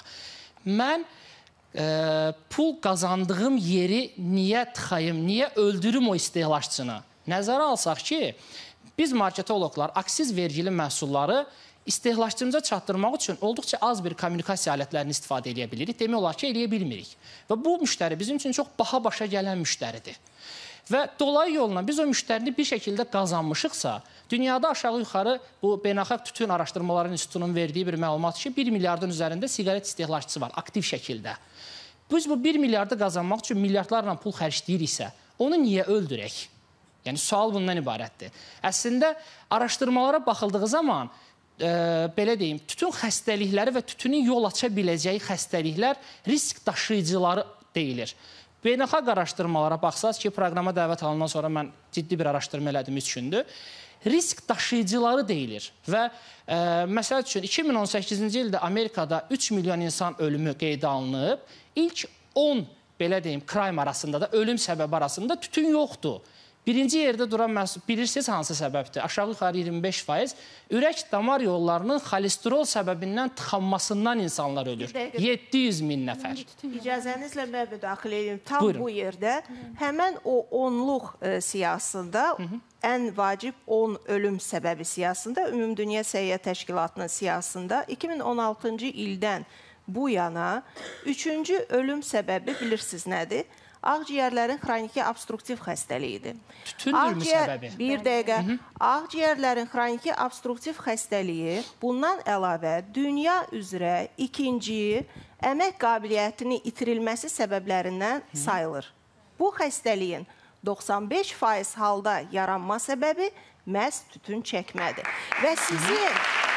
Mən e, pul qazandığım yeri niyə tıxayım, niyə öldürüm o istehlakçını? Nəzərə alsaq ki, biz marketoloqlar aksiz vergili məhsulları istehlakçımıza çatdırmaq üçün olduqca az bir kommunikasiya alətlərini istifadə edə bilirik. Demək olar ki, eləyə bilmirik. Və bu müştəri bizim üçün çox baha başa gələn müştəridir. Və dolayı yolla biz o müştərini bir şəkildə qazanmışıqsa, dünyada aşağı-yuxarı bu Beynəlxalq Tütün Araşdırmaları İnstitutunun verdiyi bir məlumat ki, bir milyardın üzərində siqaret istehlakçısı var, aktiv şəkildə. Biz bu bir milyardı qazanmaq üçün milyardlarla pul xərcləyiriksə, onu niyə öldürək? Yəni, sual bundan ibarətdir. Əslində, araşdırmalara baxıldığı zaman, e, belə deyim, tütün xəstəlikləri və tütünün yol aça biləcəyi xəstəliklər risk daşıyıcıları deyilir. Beynəlxalq araşdırmalara baxsaq ki, proqrama dəvət alandan sonra mən ciddi bir araşdırma elədim, üç gündür. Risk daşıyıcıları deyilir və e, məsəl üçün iki min on səkkizinci ildə Amerikada üç milyon insan ölümü qeydə alınıb. İlk on, belə deyim, crime arasında da, ölüm səbəbi arasında tütün yoxdur. Birinci yerdə duran məhsul, bilirsiniz hansı səbəbdir? Aşağı-yuxarı iyirmi beş faiz ürək damar yollarının xolesterol səbəbindən tıxanmasından insanlar ölür. yeddi yüz min nəfər. İcazənizlə mən müdaxilə edeyim. Tam Buyurun. bu yerdə həmən o onluq e, siyasında Hı -hı. ən vacib on ölüm səbəbi siyasında Ümumdünya Səhiyyə Təşkilatının siyasında iki min on altıncı ildən bu yana üçüncü ölüm səbəbi bilirsiniz nədir? Ağciyərlərin xroniki obstruktiv xəstəliyidir. Tütün ölümü səbəbi. Bir dəqiqə. Hı -hı. Ağciyərlərin xroniki obstruktiv xəstəliyi bundan əlavə dünya üzrə ikinci əmək qabiliyyətini itirilməsi səbəblərindən Hı -hı. sayılır. Bu xəstəliyin doxsan beş faiz halda yaranma səbəbi məhz tütün çəkmədir. Və sizin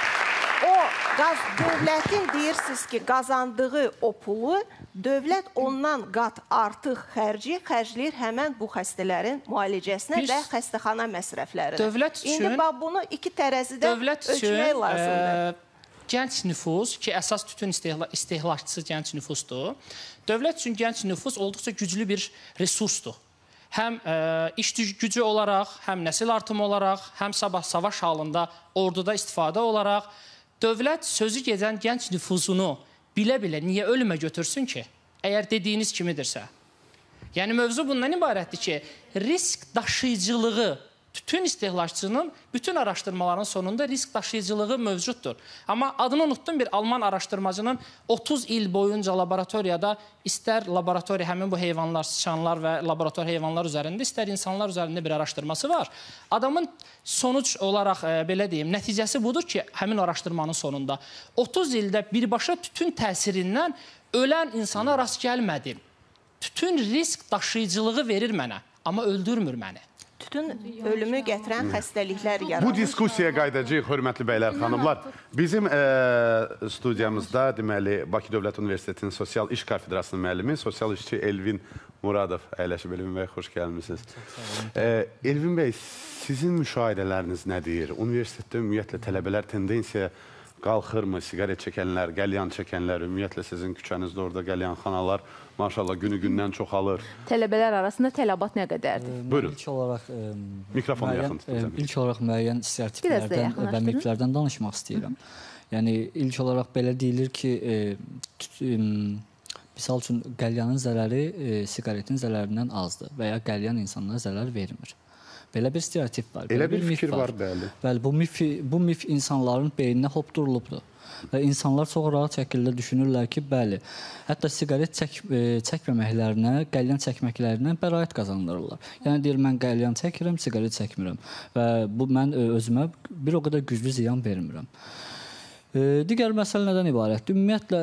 o qaz, dövlətin deyirsiniz ki, qazandığı o pulu dövlət ondan qat artıq xərci xərcləyir həmən bu xəstələrin müalicəsinə Biz, və xəstəxana məsrəflərinə. Dövlət üçün, İndi bax, bunu iki tərəzidə ölçmək lazımdır. E, gənc nüfus, ki əsas tütün istehla, istehlakçısı gənc nüfusdur. Dövlət üçün gənc nüfus olduqca güclü bir resursdur. Həm e, iş gücü olaraq, həm nəsil artımı olaraq, həm sabah savaş halında orduda istifadə olaraq dövlət sözü gedən gənc nüfusunu bilə-bilə niyə ölümə götürsün ki? Əgər dediyiniz kimidirsə. Yəni, mövzu bundan ibarətdir ki, risk daşıyıcılığı, tütün istehlakçının bütün araşdırmaların sonunda risk daşıyıcılığı mövcuddur. Amma adını unuttum, bir Alman araşdırmacının otuz il boyunca laboratoriyada istər laboratoriya, həmin bu heyvanlar, sıçanlar və laborator heyvanlar üzərində, istər insanlar üzərində bir araşdırması var. Adamın sonuç olaraq, e, belə deyim, nəticəsi budur ki, həmin araşdırmanın sonunda otuz ildə birbaşa tütün təsirindən ölən insana rast gəlmədim. Tütün risk daşıyıcılığı verir mənə, amma öldürmür məni. Tütün ölümü gətirən xəstəliklər yaranır. Bu diskusiyaya qayıdacağıq, hörmətli bəylər, xanımlar. Bizim e, studiyamızda, deməli, Bakı Dövlət Universitetinin Sosial İş Kafedrasının müəllimi, sosial işçi Elvin Muradov əyləşib. Elvin bəy, xoş gəlmişsiniz. E, Elvin bəy, sizin müşahidələriniz nədir? Universitetdə ümumiyyətlə tələbələr tendensiya qalxırmı? Siqaret çəkənlər, qəlyan çəkənlər, ümumiyyətlə sizin küçənizdə orada qəlyanxanalar maşallah günü-gündən çoxalır. Tələbələr arasında tələbat nə qədərdir? Buyurun. İlk olaraq mikrofona yaxın tutun. İlk olaraq müəyyən stereotiplərdən və miflərdən danışmaq istəyirəm. Yəni ilk olaraq belə deyilir ki, misal üçün qəlyanın zərəri siqaretin zərərindən azdır və ya qəlyan insanlara zərər vermir. Belə bir stereotip var. Elə bir fikir var, bəli. Bəli, bu mif, bu mif insanların beyninə hopdurulubdur. Və insanlar çox rahat şəkildə düşünürlər ki, bəli, hətta siqaret çək, çəkməməklərinə, qəlyan çəkməklərinə bəraət qazandırırlar. Yəni deyir, mən qəlyan çəkirəm, siqaret çəkmirəm və bu mən özümə bir o qədər güclü ziyan vermirəm. Digər məsələ nədən ibarətdir? Ümumiyyətlə,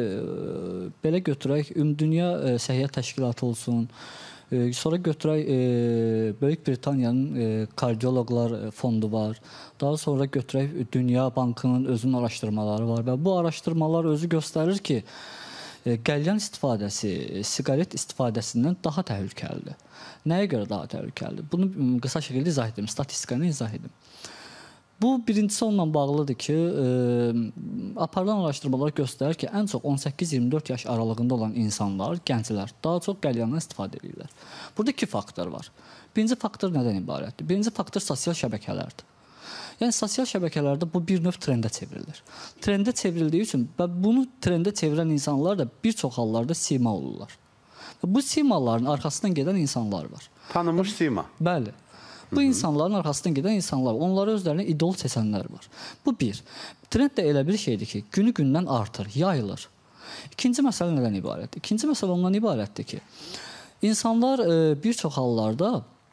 belə götürək, Ümumdünya Səhiyyə Təşkilatı olsun, sonra götürək Böyük Britaniyanın kardioloqlar fondu var. Daha sonra götürək Dünya Bankının özünün araşdırmaları var və bu araşdırmalar özü göstərir ki, qəlyan istifadəsi siqaret istifadəsindən daha təhlükəlidir. Nəyə görə daha təhlükəlidir? Bunu qısa şəkildə izah edim, statistikanı izah edim. Bu birincisi onunla bağlıdır ki, aparılan araşdırmalar göstərir ki, ən çox on səkkiz iyirmi dörd yaş aralığında olan insanlar, gənclər daha çox qəlyandan istifadə edirlər. Burada iki faktor var. Birinci faktor nədən ibarətdir? Birinci faktor sosial şəbəkələrdir. Yəni, sosial şəbəkələrdə bu bir növ trendə çevrilir. Trendə çevrildiyi üçün və bunu trendə çevirən insanlar da bir çox hallarda sima olurlar. Bu simaların arxasından gedən insanlar var. Tanınmış sima. Bəli. Bu insanların arxasından gedən insanlar var. Onları özlərinə idol seçənlər var. Bu bir. Trend də elə bir şeydir ki, günü-gündən artır, yayılır. İkinci məsələ nədən ibarətdir? İkinci məsələ ondan ibarətdir ki, insanlar bir çox hallarda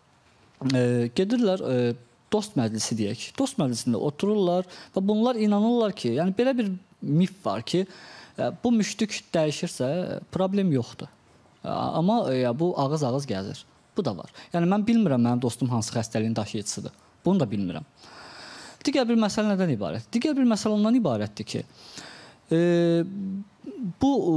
gedirlər dost məclisi deyək. Dost məclisində otururlar və bunlar inanırlar ki, yəni belə bir mif var ki, bu müştük dəyişirsə problem yoxdur. Amma bu ağız-ağız gəzir. Bu da var. Yəni, mən bilmirəm mənim dostum hansı xəstəliyin daşıyıcısıdır. Bunu da bilmirəm. Digər bir məsələ nədən ibarətdir? Digər bir məsələ ondan ibarətdir ki, e, bu e,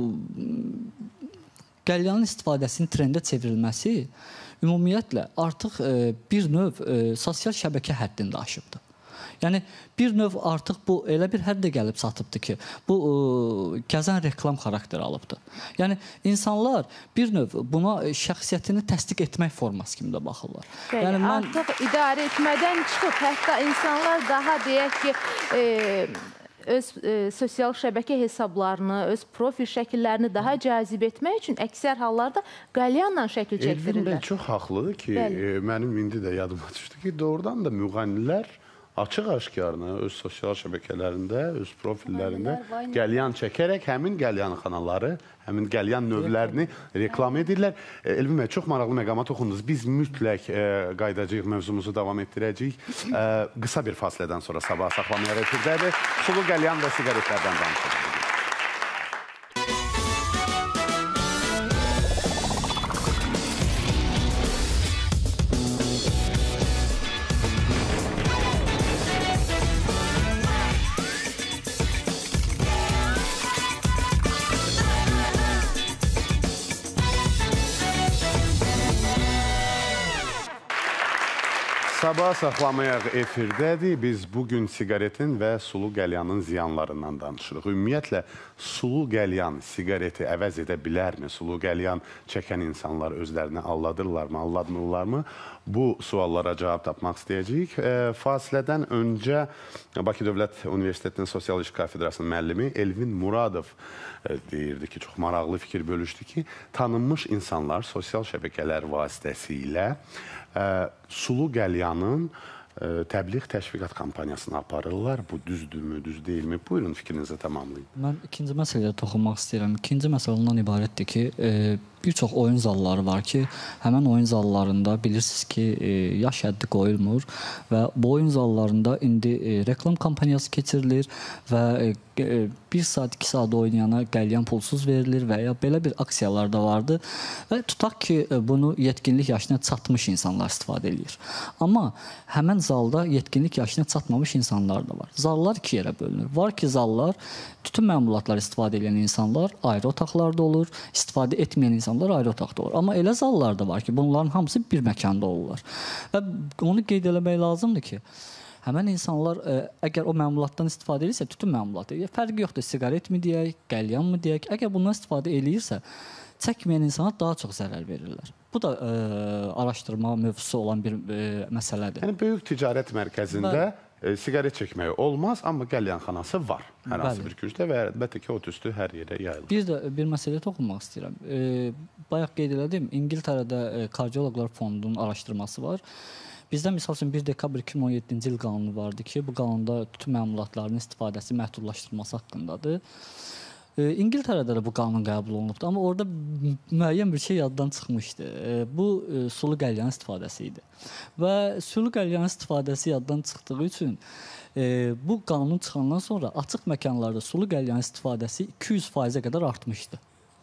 qəlyanın istifadəsinin trendə çevrilməsi ümumiyyətlə artıq e, bir növ e, sosial şəbəkə həddində aşıbdır. Yəni, bir növ artıq bu elə bir həddə gəlib çatıbdır ki, bu ə, gəzən reklam xarakteri alıbdır. Yəni, insanlar bir növ buna şəxsiyyətini təsdiq etmək forması kimi də baxırlar. Bəli, yəni, mən... artıq idarə etmədən çıxıb, hətta insanlar daha deyək ki, e, öz e, sosial şəbəkə hesablarını, öz profil şəkillərini daha cazib etmək üçün əksər hallarda qəlyanla şəkil çəkdirirlər. Elvin bəy çox haqlıdır ki, e, mənim indi də yadıma düşdü ki, doğrudan da müğənnilər açıq-aşkarına öz sosial şəbəkələrində, öz profillərində qəlyan çəkərək həmin qəlyanxanaları, həmin qəlyan növlərini reklam edirlər. Elvin bəy, çox maraqlı məqama toxundunuz. Biz mütləq e, qaydacağıq, mövzumuzu davam etdirəcəyik. E, qısa bir fasilədən sonra sabah saxlamaya rəfirdədir. Sulu qəlyan və siqaretlərdən danışacağıq. Sabah saxlamayaq efirdədir. Biz bugün siqaretin və sulu qəlyanın ziyanlarından danışırıq. Ümumiyyətlə, sulu qəlyan siqareti əvəz edə bilərmi? Sulu qəlyan çəkən insanlar özlərini alladırlarmı, alladmırlarmı? Bu suallara cavab tapmaq istəyəcəyik. E, fasilədən öncə Bakı Dövlət Universitetinin Sosial İş Kafedrasının müəllimi Elvin Muradov e, deyirdi ki, çox maraqlı fikir bölüşdü ki, tanınmış insanlar sosial şəbəkələr vasitəsilə e, sulu qəlyanın e, təbliğ təşviqat kampaniyasını aparırlar. Bu düzdürmü, düz deyilmi? Buyurun, fikrinizi tamamlayın. Mən ikinci məsələyə toxunmaq istəyirəm. İkinci məsələ ondan ibarətdir ki, e, bir çox oyun zalları var ki, həmən oyun zallarında bilirsiniz ki, e, yaş həddi qoyulmur və bu oyun zallarında indi e, reklam kampaniyası keçirilir və e, bir saat, iki saat oynayana qəlyan pulsuz verilir və ya belə bir aksiyalar da vardı və tutaq ki, bunu yetkinlik yaşına çatmış insanlar istifadə edir. Amma həmən zalda yetkinlik yaşına çatmamış insanlar da var. Zallar iki yerə bölünür. Var ki, zallar bütün məmulatlar istifadə edən insanlar ayrı otaqlarda olur, istifadə etməyən insanlar ayrı otaqda olur. Amma elə zallar da var ki, bunların hamısı bir məkanda olurlar. Və onu qeyd eləmək lazımdır ki, Həmən insanlar ə, əgər o məmulatdan istifadə edirsə, tütün məmulatı, fərqi yoxdur, siqaret mi deyək, qəlyan mı deyək, əgər bundan istifadə eləyirsə, çəkməyən insana daha çox zərər verirlər. Bu da ə, araşdırma mövzusu olan bir ə, məsələdir. Yəni, böyük ticarət mərkəzində e, siqaret çəkməyi olmaz, amma qəlyanxanası var. Hər hansı bir gücdə və əlbəttə ki, o tüstü hər yerə yayılır. Bir də bir məsələyə toxunmaq istəyirəm. E, bayaq qeyd elədim, İngiltərədə e, Kardioloqlar Fondunun araşdırması var. Bizdə misal üçün bir dekabr iki min on yeddinci il qanunu vardı ki, bu qanunda tütün məmulatlarının istifadəsi məhdudlaşdırılması haqqındadır. İngiltərədə də bu qanun qəbul olunubdu, amma orada müəyyən bir şey yaddan çıxmışdı. Bu sulu qəlyan istifadəsi idi. Və sulu qəlyan istifadəsi yaddan çıxdığı üçün bu qanun çıxandan sonra açıq məkanlarda sulu qəlyan istifadəsi iki yüz faizə qədər artmışdı.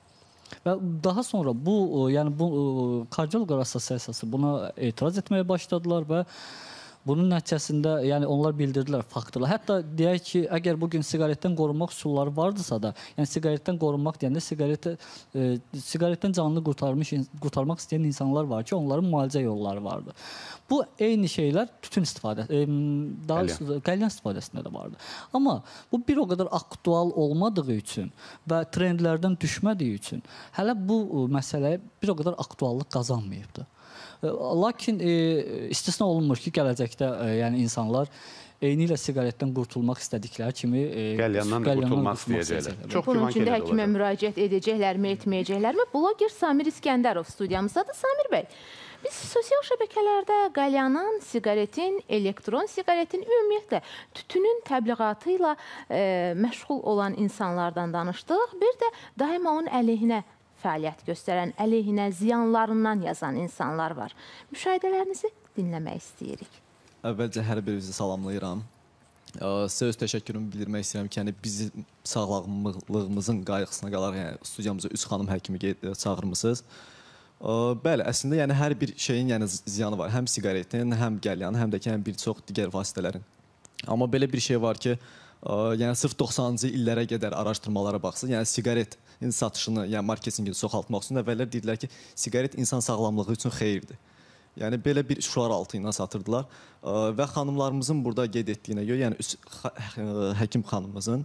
Və daha sonra bu, yəni bu Kardioloqlar Assosiasiyası buna etiraz etməyə başladılar və bunun nəticəsində, yəni onlar bildirdilər faktlar. Hətta deyək ki, əgər bugün siqaretdən qorunmaq üsulları vardısa da, yəni siqaretdən qorunmaq deyəndə siqareti, e, siqaretdən canını qurtarmış, qurtarmaq istəyən insanlar var ki, onların müalicə yolları vardı. Bu eyni şeylər tütün istifadəsi, e, daha qəlyan istifadəsində də vardı. Amma bu bir o qədər aktual olmadığı üçün və trendlərdən düşmədiyi üçün hələ bu məsələyə bir o qədər aktuallıq qazanmayıbdır. Lakin e, istisna olunmur ki, gələcəkdə e, yəni insanlar eyni ilə siqaretdən qurtulmaq istədikləri kimi e, qəlyandan da qurtulmaq istəyəcəklər. Bunun üçün də həkimə müraciət edəcəklərmi, etməyəcəklərmi? Bloger Samir İskəndərov studiyamızdadır. Samir bəy, biz sosial şəbəkələrdə qəlyanın, siqaretin, elektron siqaretin, ümumiyyətlə tütünün təbliğatı ilə e, məşğul olan insanlardan danışdıq. Bir də daima onun əleyhinə fəaliyyət göstərən, əleyhinə ziyanlarından yazan insanlar var. Müşahidələrinizi dinləmək istəyirik. Əvvəlcə hər birinizi salamlayıram. Sizə öz təşəkkürümü bildirmək istəyirəm ki, yəni bizim sağlamlığımızın qayğısına qalaraq yəni, studiyamıza üç xanım həkimi çağırmısınız. Bəli, əslində yəni, hər bir şeyin yəni, ziyanı var. Həm siqaretin, həm qəlyanın, həm də ki, həm bir çox digər vasitələrin. Amma belə bir şey var ki, yəni sırf doxsanıncı illərə qədər araşdırmalara baxsın, yəni siqaretin satışını, yəni marketinqini çoxaltmaq üçün əvvəllər dedilər ki, siqaret insan sağlamlığı üçün xeyirdir. Yəni belə bir şüar altı ilə satırdılar və xanımlarımızın burada qeyd etdiyinə görə, yəni üç həkim xanımımızın,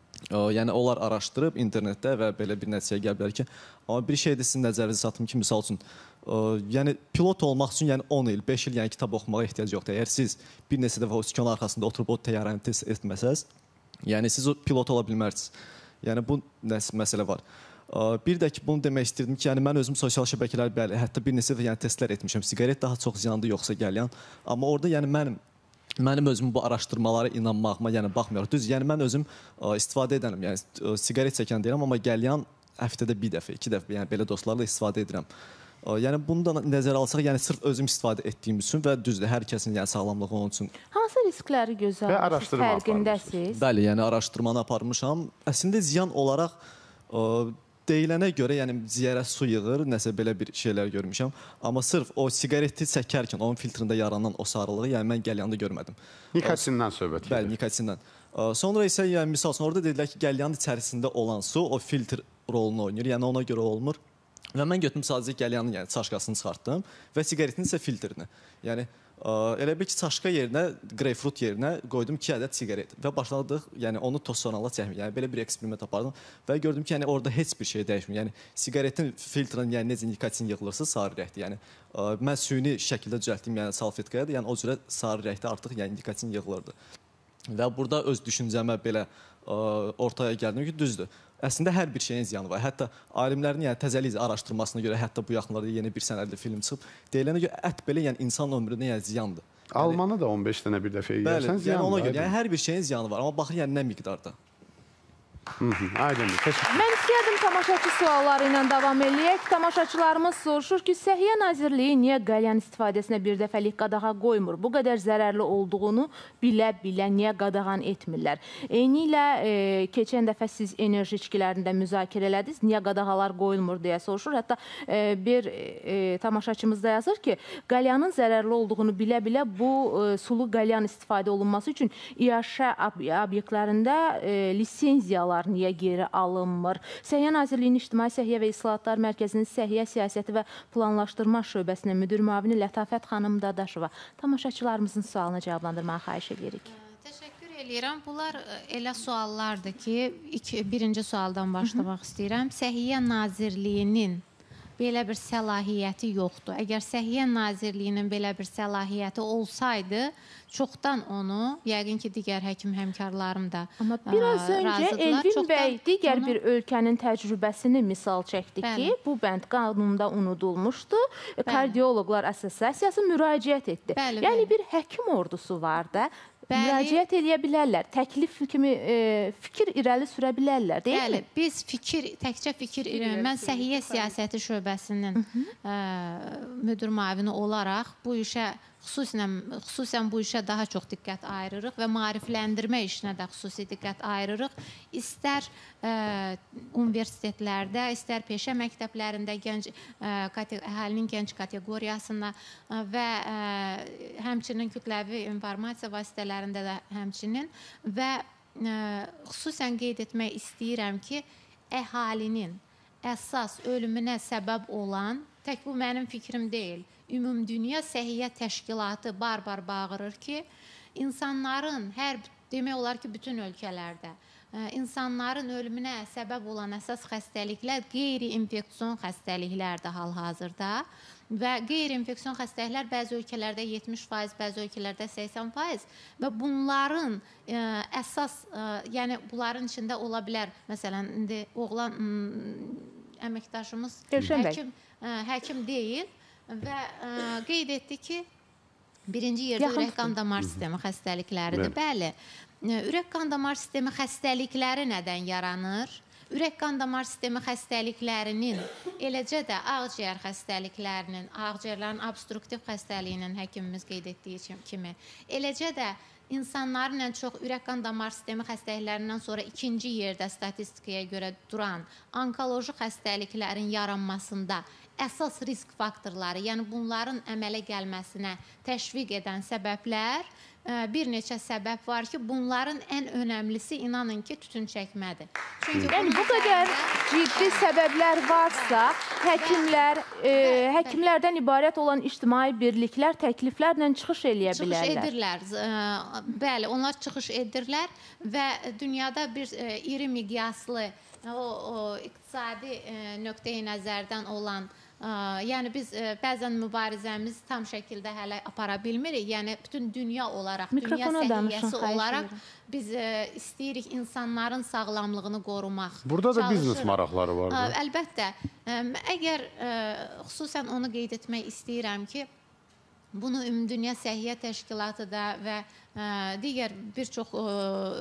yəni onlar araşdırıb internetdə və belə bir nəticəyə gəliblər ki, amma bir şey də sizin nəzərinizə satım ki, misal üçün, yəni pilot olmaq üçün yəni on il, beş il yəni kitab oxumağa ehtiyac yoxdur. Əgər siz bir neçə dəfə o sükanın arxasında oturub o təyyarəni test etməsəz, yəni siz o pilot ola bilmərsiniz. Yəni bu məsələ var. Bir də ki, bunu demək istirdim ki, yəni mən özüm sosial şəbəkələr, bəli, hətta bir neçə dəfə yəni testlər etmişəm. Siqaret daha çox ziyanlı yoxsa qəlyan. Amma orada yəni mənim mənim özüm bu araşdırmalara inanmağıma yəni baxmıyorum. Düz, yəni mən özüm istifadə edənəm. Yəni siqaret çəkən deyirəm, amma qəlyan həftədə bir dəfə, iki dəfə yəni belə dostlarla istifadə edirəm. Yəni bunu da nəzərə alsaq, yəni sırf özüm istifadə etdiyim üçün və düzdür, hər kəsin yəni sağlamlığı onun üçün. Hansı riskləri gözə alırsınız, fərqindəsiz? Bəli, yəni araşdırmanı aparmışam. Əslində ziyan olaraq ə, deyilənə görə, yəni ciyərə su yığır, nəsə belə bir şeylər görmüşəm. Amma sırf o siqareti çəkərkən onun filtrində yaranan o sarılığı, yəni mən qəlyanda görmədim. Nikotindən söhbət gedir. Bəli, nikotindən. Sonra isə yəni misal üçün orada dedilər ki, qəlyanın içərisində olan su o filtr rolunu oynayır, yəni ona görə olmur. Və mən götürdüm sadəcə qəlyanın yəni çaşkasını çıxartdım və siqaretin isə filtrini. Yəni ə, elə bir ki, çaşka yerinə, greypfrut yerinə qoydum iki ədəd siqaret və başladıq, yəni onu tozsoranla çəkmək. Yəni belə bir eksperiment apardım və gördüm ki, yəni orada heç bir şey dəyişmir. Yəni siqaretin filtrinin yəni necə nikotin yığılırsa sarı rəngdə. Yəni ə, mən süni şəkildə düzəltdim, yəni salfetkaya da, yəni o cürə sarı rəngdə artıq yəni nikotin yığılırdı. Və burada öz düşüncəmə belə ə, ortaya gəldim ki, düzdür. Əslində hər bir şeyin ziyanı var. Hətta alimlərin yəni təzəlik araşdırmasına görə hətta bu yaxınlarda yeni bir sənədli film çıxıb. Deyilənə görə ət belə yəni insan ömrünə yəni ziyandır. Almanı da on beş dənə bir dəfə yeyərsən ziyandır. Yəni ona görə yəni hər bir şeyin ziyanı var, amma baxın yəni nə miqdarda. Aydındır, təşəkkür. Mən istəyərdim tamaşaçı sualları ilə davam eləyək. Tamaşaçılarımız soruşur ki, Səhiyyə Nazirliyi niyə qəlyan istifadəsinə bir dəfəlik qadağa qoymur? Bu qədər zərərli olduğunu bilə-bilə niyə qadağan etmirlər? Eyni ilə e, keçən dəfə siz enerji içkilərində müzakirə elədiniz, niyə qadağalar qoyulmur deyə soruşur. Hətta e, bir e, tamaşaçımız da yazır ki, qəlyanın zərərli olduğunu bilə-bilə bu e, sulu qəlyan istifadə olunması üçün İAŞ obyektlərində e, lisenziyalar addımlar niyə geri alınmır? Səhiyyə Nazirliyinin İctimai Səhiyyə və İslahatlar Mərkəzinin Səhiyyə Siyasəti və Planlaşdırma Şöbəsinin müdir müavini Lətafət xanım Dadaşova tamaşaçılarımızın sualını cavablandırmağı xahiş edirik. Təşəkkür edirəm. Bunlar elə suallardır ki, iki, birinci sualdan başlamaq istəyirəm. Səhiyyə Nazirliyinin belə bir səlahiyyəti yoxdur. Əgər Səhiyyə Nazirliyinin belə bir səlahiyyəti olsaydı, çoxdan onu, yəqin ki, digər həkim həmkarlarım da Amma biraz öncə Elvin bəy digər bir ölkənin təcrübəsini misal çəkdi ki, bu bənd qanunda unudulmuşdu. Kardioloqlar Assosiasiyası müraciət etdi. Yəni bir həkim ordusu var da, müraciət edə bilərlər. Təklif kimi e, fikir irəli sürə bilərlər, deyil Bəli, mi? Biz fikir, təkcə fikir, mən Səhiyyə Siyasəti Şöbəsinin ə, müdür müavini olaraq bu işə xüsusən, xüsusən bu işə daha çox diqqət ayırırıq və maarifləndirmə işinə də xüsusi diqqət ayırırıq. İstər ə, universitetlərdə, istər peşə məktəblərində, gənc, ə, əhalinin gənc kateqoriyasında ə, və ə, həmçinin kütləvi informasiya vasitələrində də həmçinin və ə, xüsusən qeyd etmək istəyirəm ki, əhalinin əsas ölümünə səbəb olan, tək bu mənim fikrim deyil, Ümumdünya Səhiyyə Təşkilatı bar-bar bağırır ki, insanların, hər, demək olar ki, bütün ölkələrdə insanların ölümünə səbəb olan əsas xəstəliklər qeyri-infeksion xəstəliklərdir hal-hazırda və qeyri-infeksion xəstəliklər bəzi ölkələrdə yetmiş faiz, bəzi ölkələrdə səksən faiz və bunların ə, əsas, ə, yəni bunların içində ola bilər, məsələn, indi oğlan əməkdaşımız həkim, ə, həkim deyil və ə, qeyd etdi ki, birinci yerdə ürək qan damar sistemi xəstəlikləridir. Bəli, ürək qan damar sistemi xəstəlikləri nədən yaranır? Ürək qan damar sistemi xəstəliklərinin, eləcə də ağciyər xəstəliklərinin, ağciyərlərin obstruktiv xəstəliyinin həkimimiz qeyd etdiyi kimi, eləcə də insanların ən çox ürək qan damar sistemi xəstəliklərindən sonra ikinci yerdə statistikaya görə duran onkoloji xəstəliklərin yaranmasında əsas risk faktorları, yəni bunların əmələ gəlməsinə təşviq edən səbəblər, bir neçə səbəb var ki, bunların ən önəmlisi inanın ki, tütün çəkmədir. Çünki yəni, bu qədər ciddi səbəblər varsa, həkimlər, e, həkimlərdən ibarət olan ictimai birliklər təkliflərlə çıxış eləyə bilərlər. Çıxış edirlər, bəli, onlar çıxış edirlər və dünyada bir e, iri miqyaslı, o, o iqtisadi e, nöqteyi nəzərdən olan, Ə, yəni biz ə, bəzən mübarizəmiz tam şəkildə hələ apara bilmirik. Yəni bütün dünya olaraq, Mikrofona dünya səhiyyəsi olaraq biz ə, istəyirik insanların sağlamlığını qorumaq. Burada da biznes maraqları var. Ə, əlbəttə, ə, əgər ə, xüsusən onu qeyd etmək istəyirəm ki, bunu Ümumdünya Səhiyyə Təşkilatı da və ə, digər bir çox ə,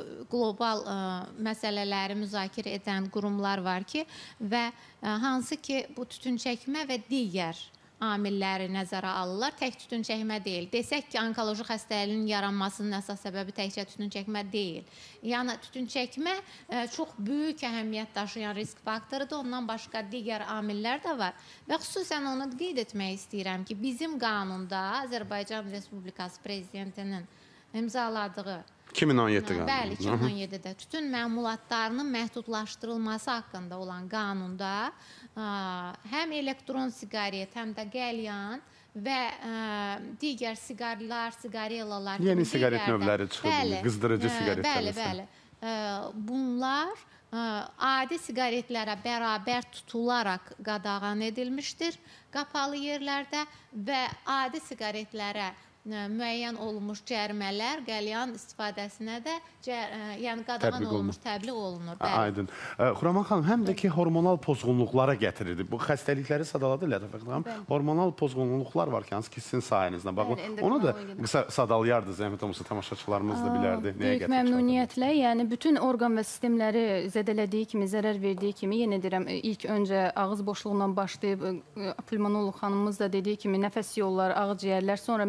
qlobal ə, məsələləri müzakirə edən qurumlar var ki, və ə, hansı ki, bu tütün çəkmə və digər amilləri nəzərə alırlar. Tək tütün çəkmə deyil. Desək ki, onkoloji xəstəliyinin yaranmasının əsas səbəbi təkcə tütün çəkmə deyil. Yəni, tütün çəkmə ə, çox böyük əhəmiyyət daşıyan risk faktorudur. Ondan başqa digər amillər də var. Və xüsusən onu qeyd etmək istəyirəm ki, bizim qanunda Azərbaycan Respublikası Prezidentinin imzaladığı iki min on yeddi qanunu. Bəli, iki min on yeddidə tütün məmulatlarının məhdudlaşdırılması haqqında olan qanunda ə, həm elektron siqaret, həm də qəlyan və ə, digər siqarlar, siqarelalar yeni siqaret növləri çıxıb, qızdırıcı siqaretlər. Bəli, bəli. Ə, bunlar ə, adi siqaretlərə bərabər tutularaq qadağan edilmişdir qapalı yerlərdə və adi siqaretlərə müəyyən olunmuş cərimələr qəlyan istifadəsinə də cər, yəni qadağan olunmuş, təbliğ olunur. Bəli. Aydın. Xuraman xanım, həm də ki, hormonal pozğunluqlara gətirirdi. Bu xəstəlikləri sadaladı Lətafət xanım. Hormonal pozğunluqlar var ki, hansı ki, sizin sayənizlə bağlı. Bəli, onu da qısa sadalayardı, zəhmət olmasa tamaşaçılarımız da bilərdi. Böyük məmnuniyyətlə, yəni bütün orqan və sistemləri zədələdiyi kimi, zərər verdiyi kimi, yenə deyirəm, ilk öncə ağız boşluğundan başlayıb, pulmonoloq xanımımız da dediyi kimi, nəfəs yolları, ağciyərlər, sonra mədə boşluğu,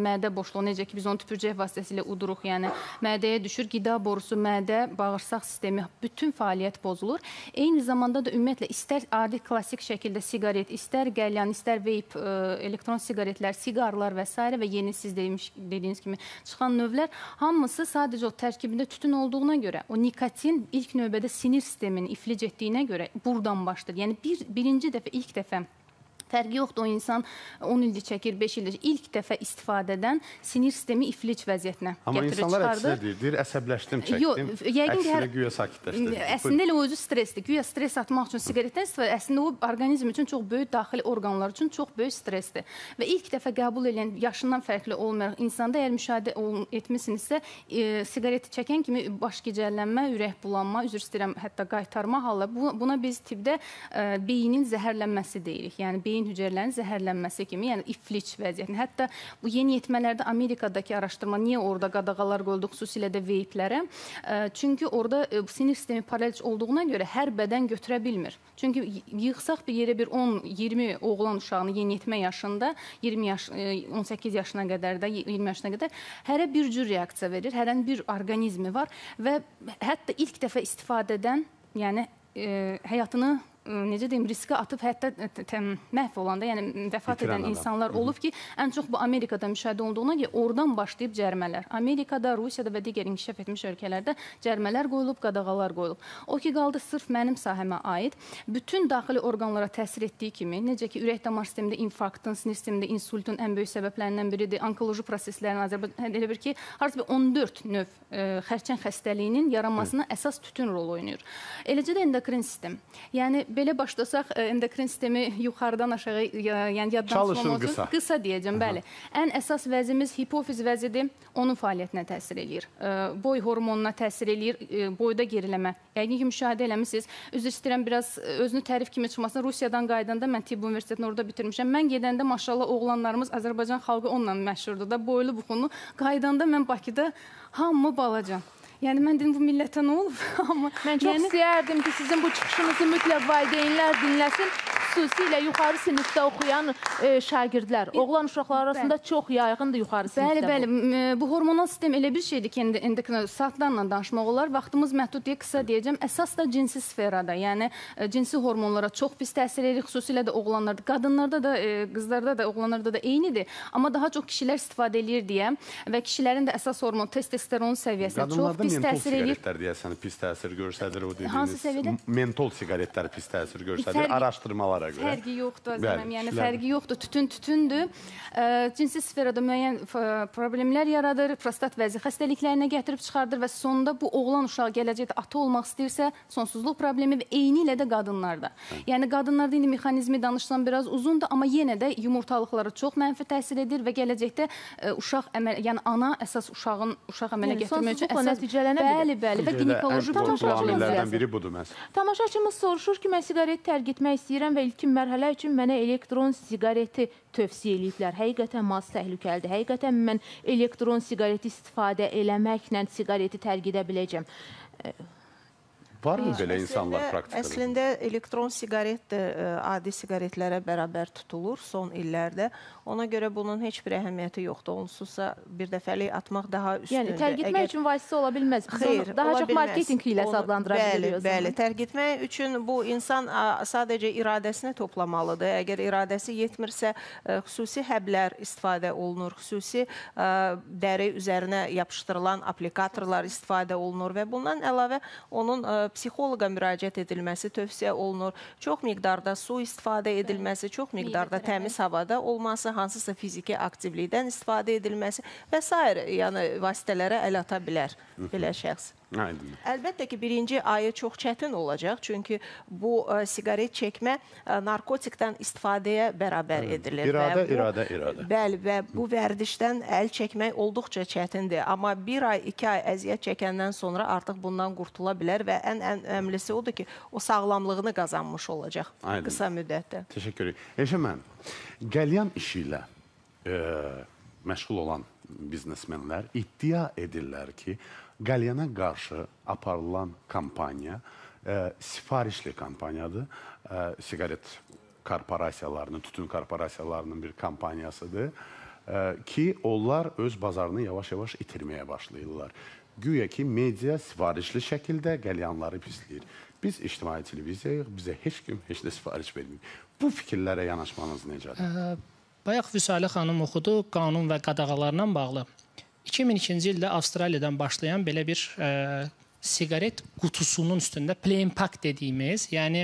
boşluğu, necə ki biz onu tüpürcək vasitəsilə uduruq, yəni mədəyə düşür, qida borusu, mədə, bağırsaq sistemi, bütün fəaliyyət pozulur. Eyni zamanda da ümumiyyətlə istər adi klassik şəkildə siqaret, istər qəlyan, istər veyp, elektron siqaretlər, siqarlar və s. və yeni siz demiş, dediyiniz kimi çıxan növlər hamısı sadəcə o tərkibində tütün olduğuna görə, o nikotin ilk növbədə sinir sistemini iflic etdiyinə görə buradan başlayır. Yəni bir, birinci dəfə, ilk dəfə fərqi yoxdur, o insan on ildir çəkir, beş ildir. İlk dəfə istifadədən sinir sistemi iflic vəziyyətinə Amma gətirir, insanlar çıxardır. əksinə deyir, deyir, əsəbləşdim, çəkdim, Yox, yəqin ki, hər... əksinə güya sakitləşdirdim. Əslində elə o özü stresdir. Güya stres atmaq üçün siqaretdən istifadə, əslində o orqanizm üçün çox böyük, daxili orqanlar üçün çox böyük stresdir. Və ilk dəfə qəbul edən, yaşından fərqli olmayaraq insanda əgər müşahidə etmisinizsə, e, siqareti çəkən kimi baş gicəllənmə, ürək bulanma, üzr istəyirəm, hətta qaytarma halları, bu, buna biz tibdə e, beynin zəhərlənməsi deyirik. Yəni beyin hüceyrələrinin zəhərlənməsi kimi, yəni iflic vəziyyətini. Hətta bu yeniyetmələrdə Amerikadakı araşdırma niyə orada qadağalar qoyuldu, xüsusilə də veyplərə? Çünki orada sinir sistemi paraliz olduğuna görə hər bədən götürə bilmir. Çünki yığsaq bir yerə bir on iyirmi oğlan uşağını yeniyetmə yaşında, iyirmi yaş, on səkkiz yaşına qədər də, iyirmi yaşına qədər hərə bir cür reaksiya verir, hərənin bir orqanizmi var və hətta ilk dəfə istifadədən, yəni e, həyatını necə deyim, riskə atıb hətta məhv olanda, yəni vəfat edən insanlar olub ki, ən çox bu Amerikada müşahidə olduğuna görə oradan başlayıb cərimələr. Amerikada, Rusiyada və digər inkişaf etmiş ölkələrdə cərimələr qoyulub, qadağalar qoyulub. O ki, qaldı sırf mənim sahəmə aid, bütün daxili orqanlara təsir etdiyi kimi, necə ki, ürək damar sistemində infarktın, sinir sistemində insultun ən böyük səbəblərindən biridir, onkoloji proseslərin Azərbaycan, elə bir ki, harca bir on dörd növ e, xərçəng xəstəliyinin yaranmasına əsas tütün rol oynayır. Eləcə də endokrin sistem. Yəni, belə başlasaq, endokrin sistemi yuxarıdan aşağı, yəni yaddan çıxmam olsun, qısa. qısa deyəcəm, Aha. bəli. Ən əsas vəzimiz hipofiz vəzidir, onun fəaliyyətinə təsir eləyir. Boy hormonuna təsir eləyir, boyda geriləmə. Yəqin ki, müşahidə eləmişsiniz. Üzr istəyirəm, biraz özünü tərif kimi çıxmasın. Rusiyadan qaydanda, mən tibb universitetini orada bitirmişəm. Mən gedəndə, maşallah, oğlanlarımız Azərbaycan xalqı onunla məşhurdur da, boylu buxunlu. Qaydanda mən Bakıda hamı balacan. Yəni, mən dedim, bu millətə nə olub? Amma, mən çox yəni... istəyərdim ki, sizin bu çıxışınızı mütləq valideynlər dinləsin. Xüsusilə yuxarı sinifdə oxuyan e, şagirdlər. Oğlan uşaqlar arasında bəli. çox yayğındır yuxarı sinifdə. Bəli, bəli. Bu. bu hormonal sistem elə bir şeydir ki, endokrin saatlarla danışmaq olar. Vaxtımız məhdud deyə qısa deyəcəm. Əsas da cinsi sferada, yəni e, cinsi hormonlara çox pis təsir edir. Xüsusilə də oğlanlarda, qadınlarda da, e, qızlarda da, oğlanlarda da eynidir. Amma daha çox kişilər istifadə edir deyə və kişilərin də əsas hormon testosteron səviyyəsinə çox pis təsir edir. Siqaretlər deyəsən, pis təsir göstərir o dediyiniz. Hansı səviyyədə? Mentol siqaretlər pis təsir göstərir, fərqi, araşdırmalara görə. Fərqi yoxdur, Azərəm, yəni şilər... fərqi yoxdur, tütün tütündür. E, cinsi sferada müəyyən problemlər yaradır, prostat vəzi xəstəliklərinə gətirib çıxardır və sonunda bu oğlan uşağı gələcəkdə ata olmaq istəyirsə, sonsuzluq problemi və eyni ilə də qadınlarda. Hə. Yəni, qadınlarda indi mexanizmi danışsam biraz uzundur, amma yenə də yumurtalıqlara çox mənfi təsir edir və gələcəkdə e, uşaq əməl, yəni ana əsas uşağın uşaq əmələ yəni, gətirmək üçün əsas Bəli, bəli və ginekoloji problemlərdən biri budur məhz. Tamaşaçımız soruşur ki, mən siqaret tərk etmək istəyirəm və ilkin mərhələ üçün mənə elektron siqareti tövsiyə eləyiblər. Həqiqətən maz təhlükəlidir. Həqiqətən mən elektron siqareti istifadə eləməklə siqareti tərk edə biləcəm. Varmı belə insanlar praktikada? Əslində, elektron siqaret də adi siqaretlərə bərabər tutulur son illərdə. Ona görə bunun heç bir əhəmiyyəti yoxdur. Onsuzsa bir dəfəlik atmaq daha üstündür. Yəni, tərk etmək Əgər... üçün vasitə ola bilməz. Xeyr, daha çox bilməz. marketinq ilə adlandıra biliyorsunuz. Bəli, bəli. Tərk etmək üçün bu insan sadəcə iradəsini toplamalıdır. Əgər iradəsi yetmirsə, xüsusi həblər istifadə olunur, xüsusi dəri üzərinə yapışdırılan aplikatorlar istifadə olunur və bundan əlavə onun psixoloqa müraciət edilməsi tövsiyə olunur. Çox miqdarda su istifadə edilməsi, çox miqdarda təmiz havada olması, hansısa fiziki aktivlikdən istifadə edilməsi və s. yəni vasitələrə əl ata bilər belə şəxs. Aydın. Əlbəttə ki, birinci ayı çox çətin olacaq, çünki bu ə, siqaret çəkmə ə, narkotikdən istifadəyə bərabər edilir. İradə, bu, iradə, iradə. Bəli, və bu vərdişdən əl çəkmək olduqca çətindir. Amma bir ay, iki ay əziyyət çəkəndən sonra artıq bundan qurtula bilər və ən ən önemlisi odur ki, o sağlamlığını qazanmış olacaq Aydın. qısa müddətdə. Təşəkkür ederim. Eşə mən, qəlyan işi ilə e, məşğul olan biznesmenlər iddia edirlər ki, qəlyana qarşı aparılan kampaniya e, sifarişli kampaniyadır. E, sigaret korporasiyalarının, tütün korporasiyalarının bir kampaniyasıdır. E, ki, onlar öz bazarını yavaş-yavaş itirməyə başlayırlar. Güya ki, media sifarişli şəkildə qəlyanları pisləyir. Biz ictimai televiziyayıq, bizə heç kim heç də sifariş verməyir. Bu fikirlərə yanaşmanız necədir? Bayaq Vüsalə xanım oxudu qanun və qadağalarla bağlı. iki min ikinci ildə Avstraliyadan başlayan belə bir ə, siqaret qutusunun üstündə plain pack dediyimiz, yəni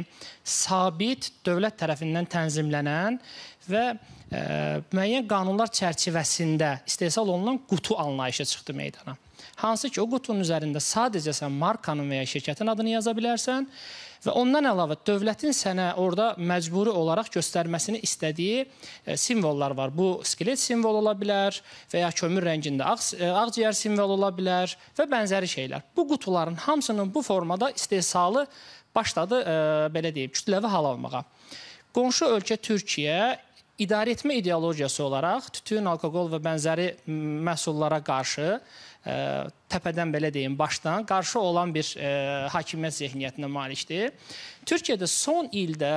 sabit dövlət tərəfindən tənzimlənən və ə, müəyyən qanunlar çərçivəsində istehsal olunan qutu anlayışı çıxdı meydana. Hansı ki, o qutunun üzərində sadəcə sən markanın və ya şirkətin adını yaza bilərsən və ondan əlavə dövlətin sənə orada məcburi olaraq göstərməsini istədiyi e, simvollar var. Bu, skelet simvol ola bilər və ya kömür rəngində ağ, e, ağciyər simvol ola bilər və bənzəri şeylər. Bu qutuların hamısının bu formada istehsalı başladı, e, belə deyim, kütləvi hal almağa. Qonşu ölkə Türkiyə idarə etmə ideologiyası olaraq tütün, alkoqol və bənzəri məhsullara qarşı ə, təpədən belə deyim, başdan qarşı olan bir ə, hakimiyyət zehniyyətinə malikdir. Türkiyədə son ildə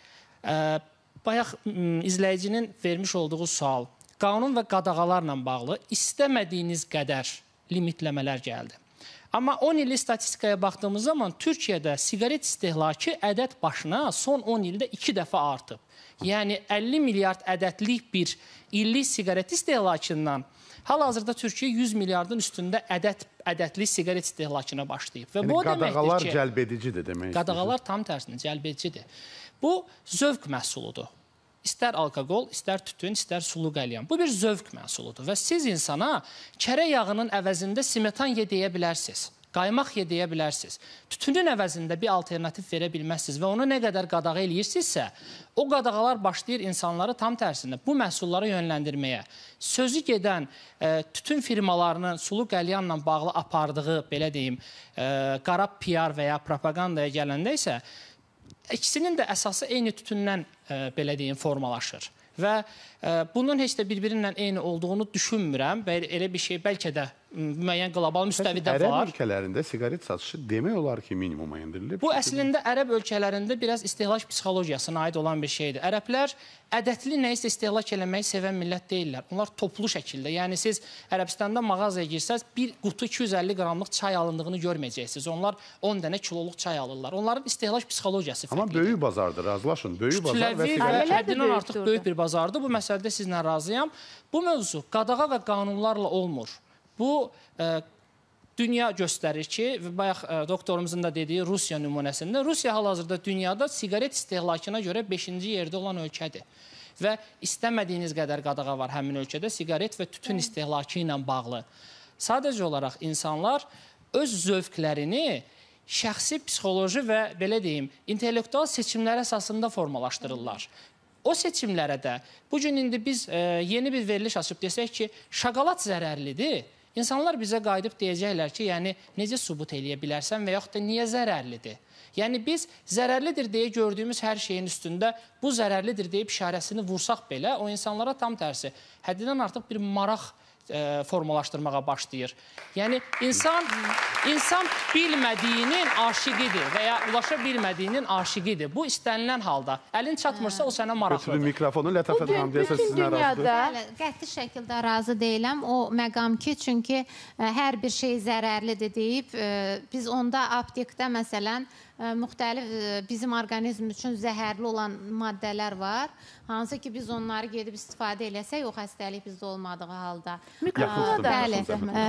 ə, bayaq ə, izləyicinin vermiş olduğu sual, qanun və qadağalarla bağlı istəmədiyiniz qədər limitləmələr gəldi. Amma on illik statistikaya baxdığımız zaman Türkiyədə siqaret istehlakı ədəd başına son on ildə iki dəfə artıb. Yəni əlli milyard ədədlik bir illik siqaret istehlakından hal-hazırda Türkiyə yüz milyardın üstündə ədəd, ədədli siqaret istehlakına başlayıb. Və yəni, bu qadağalar deməkdir ki, cəlbedicidir demək. Qadağalar tam tərsinə cəlbedicidir. Bu zövq məhsuludur. İstər alkoqol, istər tütün, istər sulu qəlyan. Bu bir zövq məhsuludur və siz insana kərə yağının əvəzində smetan ye deyə bilərsiniz. Qaymaq ye deyə bilərsiniz. Tütünün əvəzində bir alternativ verə bilməzsiniz və onu nə qədər qadağa eləyirsinizsə, o qadağalar başlayır insanları tam tərsinə bu məhsullara yönləndirməyə. Sözü gedən e, tütün firmalarının sulu qəlyanla bağlı apardığı, belə deyim, e, qara P R və ya propagandaya gələndə isə ikisinin də əsası eyni tütündən e, belə deyim, formalaşır. Və e, bunun heç də bir-birinlə eyni olduğunu düşünmürəm. Elə bir şey bəlkə də müəyyən qlobal müstəvidə var. Ərəb ölkələrində siqaret satışı demək olar ki, minimuma endirilib. Bu əslində ərəb ölkələrində biraz istehlak psixologiyasına aid olan bir şeydir. Ərəblər ədədli nə isə istehlak eləməyi sevən millət deyirlər. Onlar toplu şəkildə. Yəni siz Ərəbistanda mağazaya girsəz, bir qutu iki yüz əlli qramlıq çay alındığını görməyəcəksiniz. Onlar on dənə kiloluq çay alırlar. Onların istehlak psixologiyası fərqlidir. Amma böyük bazardır, razılaşın. Böyük bazar və siqaret. Həddindən artıq böyük bir bazardır. Bu məsələdə sizlə razıyam. Bu mövzu qadağa və qanunlarla olmur. Bu e, dünya göstərir ki, bayaq e, doktorumuzun da dediyi Rusiya nümunəsində, Rusiya hal-hazırda dünyada siqaret istehlakına görə beşinci yerdə olan ölkədir. Və istəmədiyiniz qədər qadağa var həmin ölkədə siqaret və tütün istehlakı ilə bağlı. Sadəcə olaraq insanlar öz zövqlərini şəxsi psixoloji və belə deyim, intellektual seçimlər əsasında formalaşdırırlar. O seçimlərə də, bugün indi biz e, yeni bir veriliş açıb desək ki, şokolad zərərlidir. İnsanlar bizə qayıdıb deyəcəklər ki, yəni necə sübut eləyə bilərsən və yaxud da niyə zərərlidir? Yəni biz zərərlidir deyə gördüyümüz hər şeyin üstündə bu zərərlidir deyib işarəsini vursaq belə, o insanlara tam tərsi həddindən artıq bir maraq e, formalaşdırmağa başlayır. Yəni insan insan bilmədiyinin aşiqidir və ya ulaşa bilmədiyinin aşiqidir. Bu istənilən halda. Əlin çatmırsa o sənə maraqlıdır. Götürün mikrofonu, Lətafət xanım deyəsə sizinlə razıdır. Qəti şəkildə razı deyiləm. O məqam ki, çünki ə, hər bir şey zərərlidir deyib, ə, biz onda aptekdə məsələn ə, müxtəlif ə, bizim orqanizm üçün zəhərli olan maddələr var. Hansı ki, biz onları gedib istifadə eləsək, o xəstəlik bizdə olmadığı halda. Mikrofonu da bəli, ə,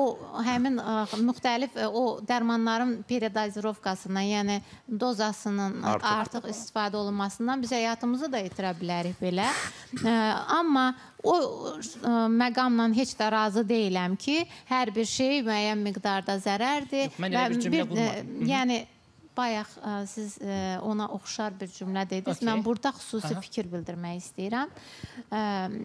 o həmin ə, müxtəlif ə, o dərmanların peridozirovkasından, yəni dozasının artıq, artıq istifadə olunmasından biz həyatımızı da itirə bilərik belə. Ə, amma o ə, məqamla heç də razı deyiləm ki, hər bir şey müəyyən miqdarda zərərdir. Yox, mən elə bir cümlə qurmadım. Yəni, bayaq ə, siz ə, ona oxşar bir cümlə dediniz. Okay. Mən burada xüsusi Aha. fikir bildirmək istəyirəm. Ə,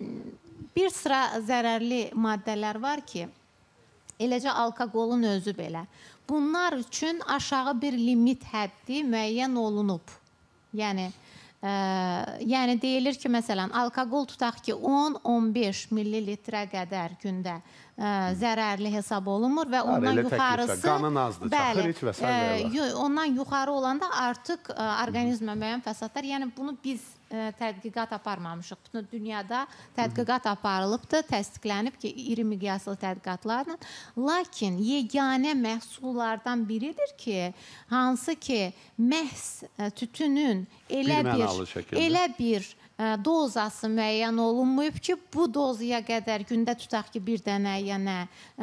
bir sıra zərərli maddələr var ki, eləcə alkoqolun özü belə. Bunlar üçün aşağı bir limit həddi müəyyən olunub. Yəni, ə, yəni deyilir ki, məsələn, alkoqol tutaq ki, on on beş millilitrə qədər gündə ə, zərərli hesab olunmur və ondan yuxarısı... Qanın azdır, çaxır iç və s. Ondan yuxarı olanda artıq ə, orqanizmə müəyyən fəsadlar. Yəni, bunu biz tədqiqat aparmamışıq. Bütün dünyada tədqiqat aparılıbdır, təsdiqlənib ki, iri miqyaslı tədqiqatlarla. Lakin yeganə məhsullardan biridir ki, hansı ki, məhz tütünün elə bir, elə bir dozası müəyyən olunmayıb ki, bu dozuya qədər gündə tutaq ki, bir dənə yəni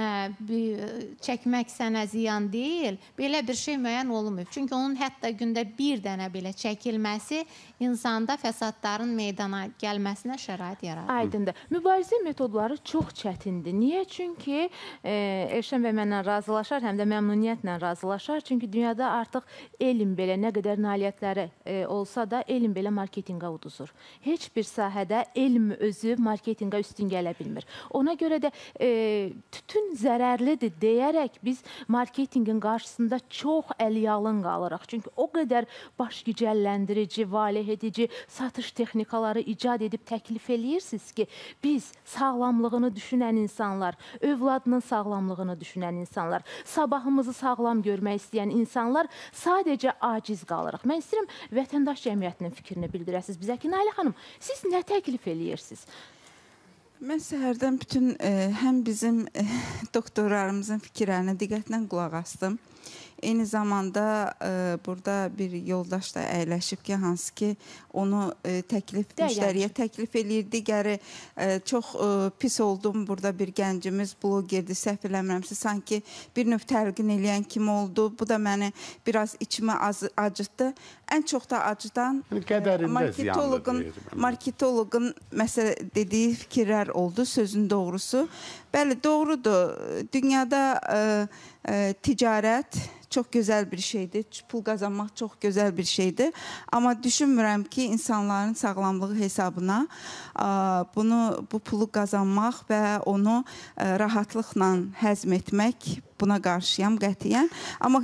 çəkmək sənə ziyan deyil, belə bir şey müəyyən olunmayıb. Çünki onun hətta gündə bir dənə belə çəkilməsi insanda fəsadların meydana gəlməsinə şərait yaradır. Aydındır. Mübarizə metodları çox çətindir. Niyə? Çünki Elşən bəy mənlə razılaşar, həm də məmnuniyyətlə razılaşar. Çünki dünyada artıq elm belə nə qədər nailiyyətləri olsa da elm belə marketinqə uduzur. Heç bir sahədə elm özü marketinqə üstün gələ bilmir. Ona görə də e, tütün zərərlidir deyərək biz marketinqin qarşısında çox əliyalın qalırıq. Çünki o qədər baş gücəlləndirici, valeh edici satış texnikaları icad edib təklif eləyirsiniz ki, biz sağlamlığını düşünən insanlar, övladının sağlamlığını düşünən insanlar, sabahımızı sağlam görmək istəyən insanlar sadəcə aciz qalırıq. Mən istəyirəm vətəndaş cəmiyyətinin fikrini bildirəsiniz bizə ki, Nailə xanım, siz nə təklif eləyirsiniz? Mən səhərdən bütün e, həm bizim e, doktorlarımızın fikirlərinə diqqətlə qulaq asdım. Eyni zamanda e, burada bir yoldaş da əyləşib ki, hansı ki, onu e, təklif, müştəriyə təklif eləyir. Digəri e, çox e, pis oldum, burada bir gəncimiz blogerdir, səhv eləmirəmsə, sanki bir növ təlqin eləyən kimi oldu. Bu da məni biraz içimi acıtdı. Ən çox da acıdan e, marketologun, marketologun məsələ dediyi fikirlər oldu, sözün doğrusu. Bəli, doğrudur. Dünyada e, e, ticarət çox gözəl bir şeydir. Pul qazanmaq çox gözəl bir şeydir. Amma düşünmürəm ki, insanların sağlamlığı hesabına bunu, bu pulu qazanmaq və onu rahatlıqla həzm etmək, buna qarşıyam qətiyyən. Amma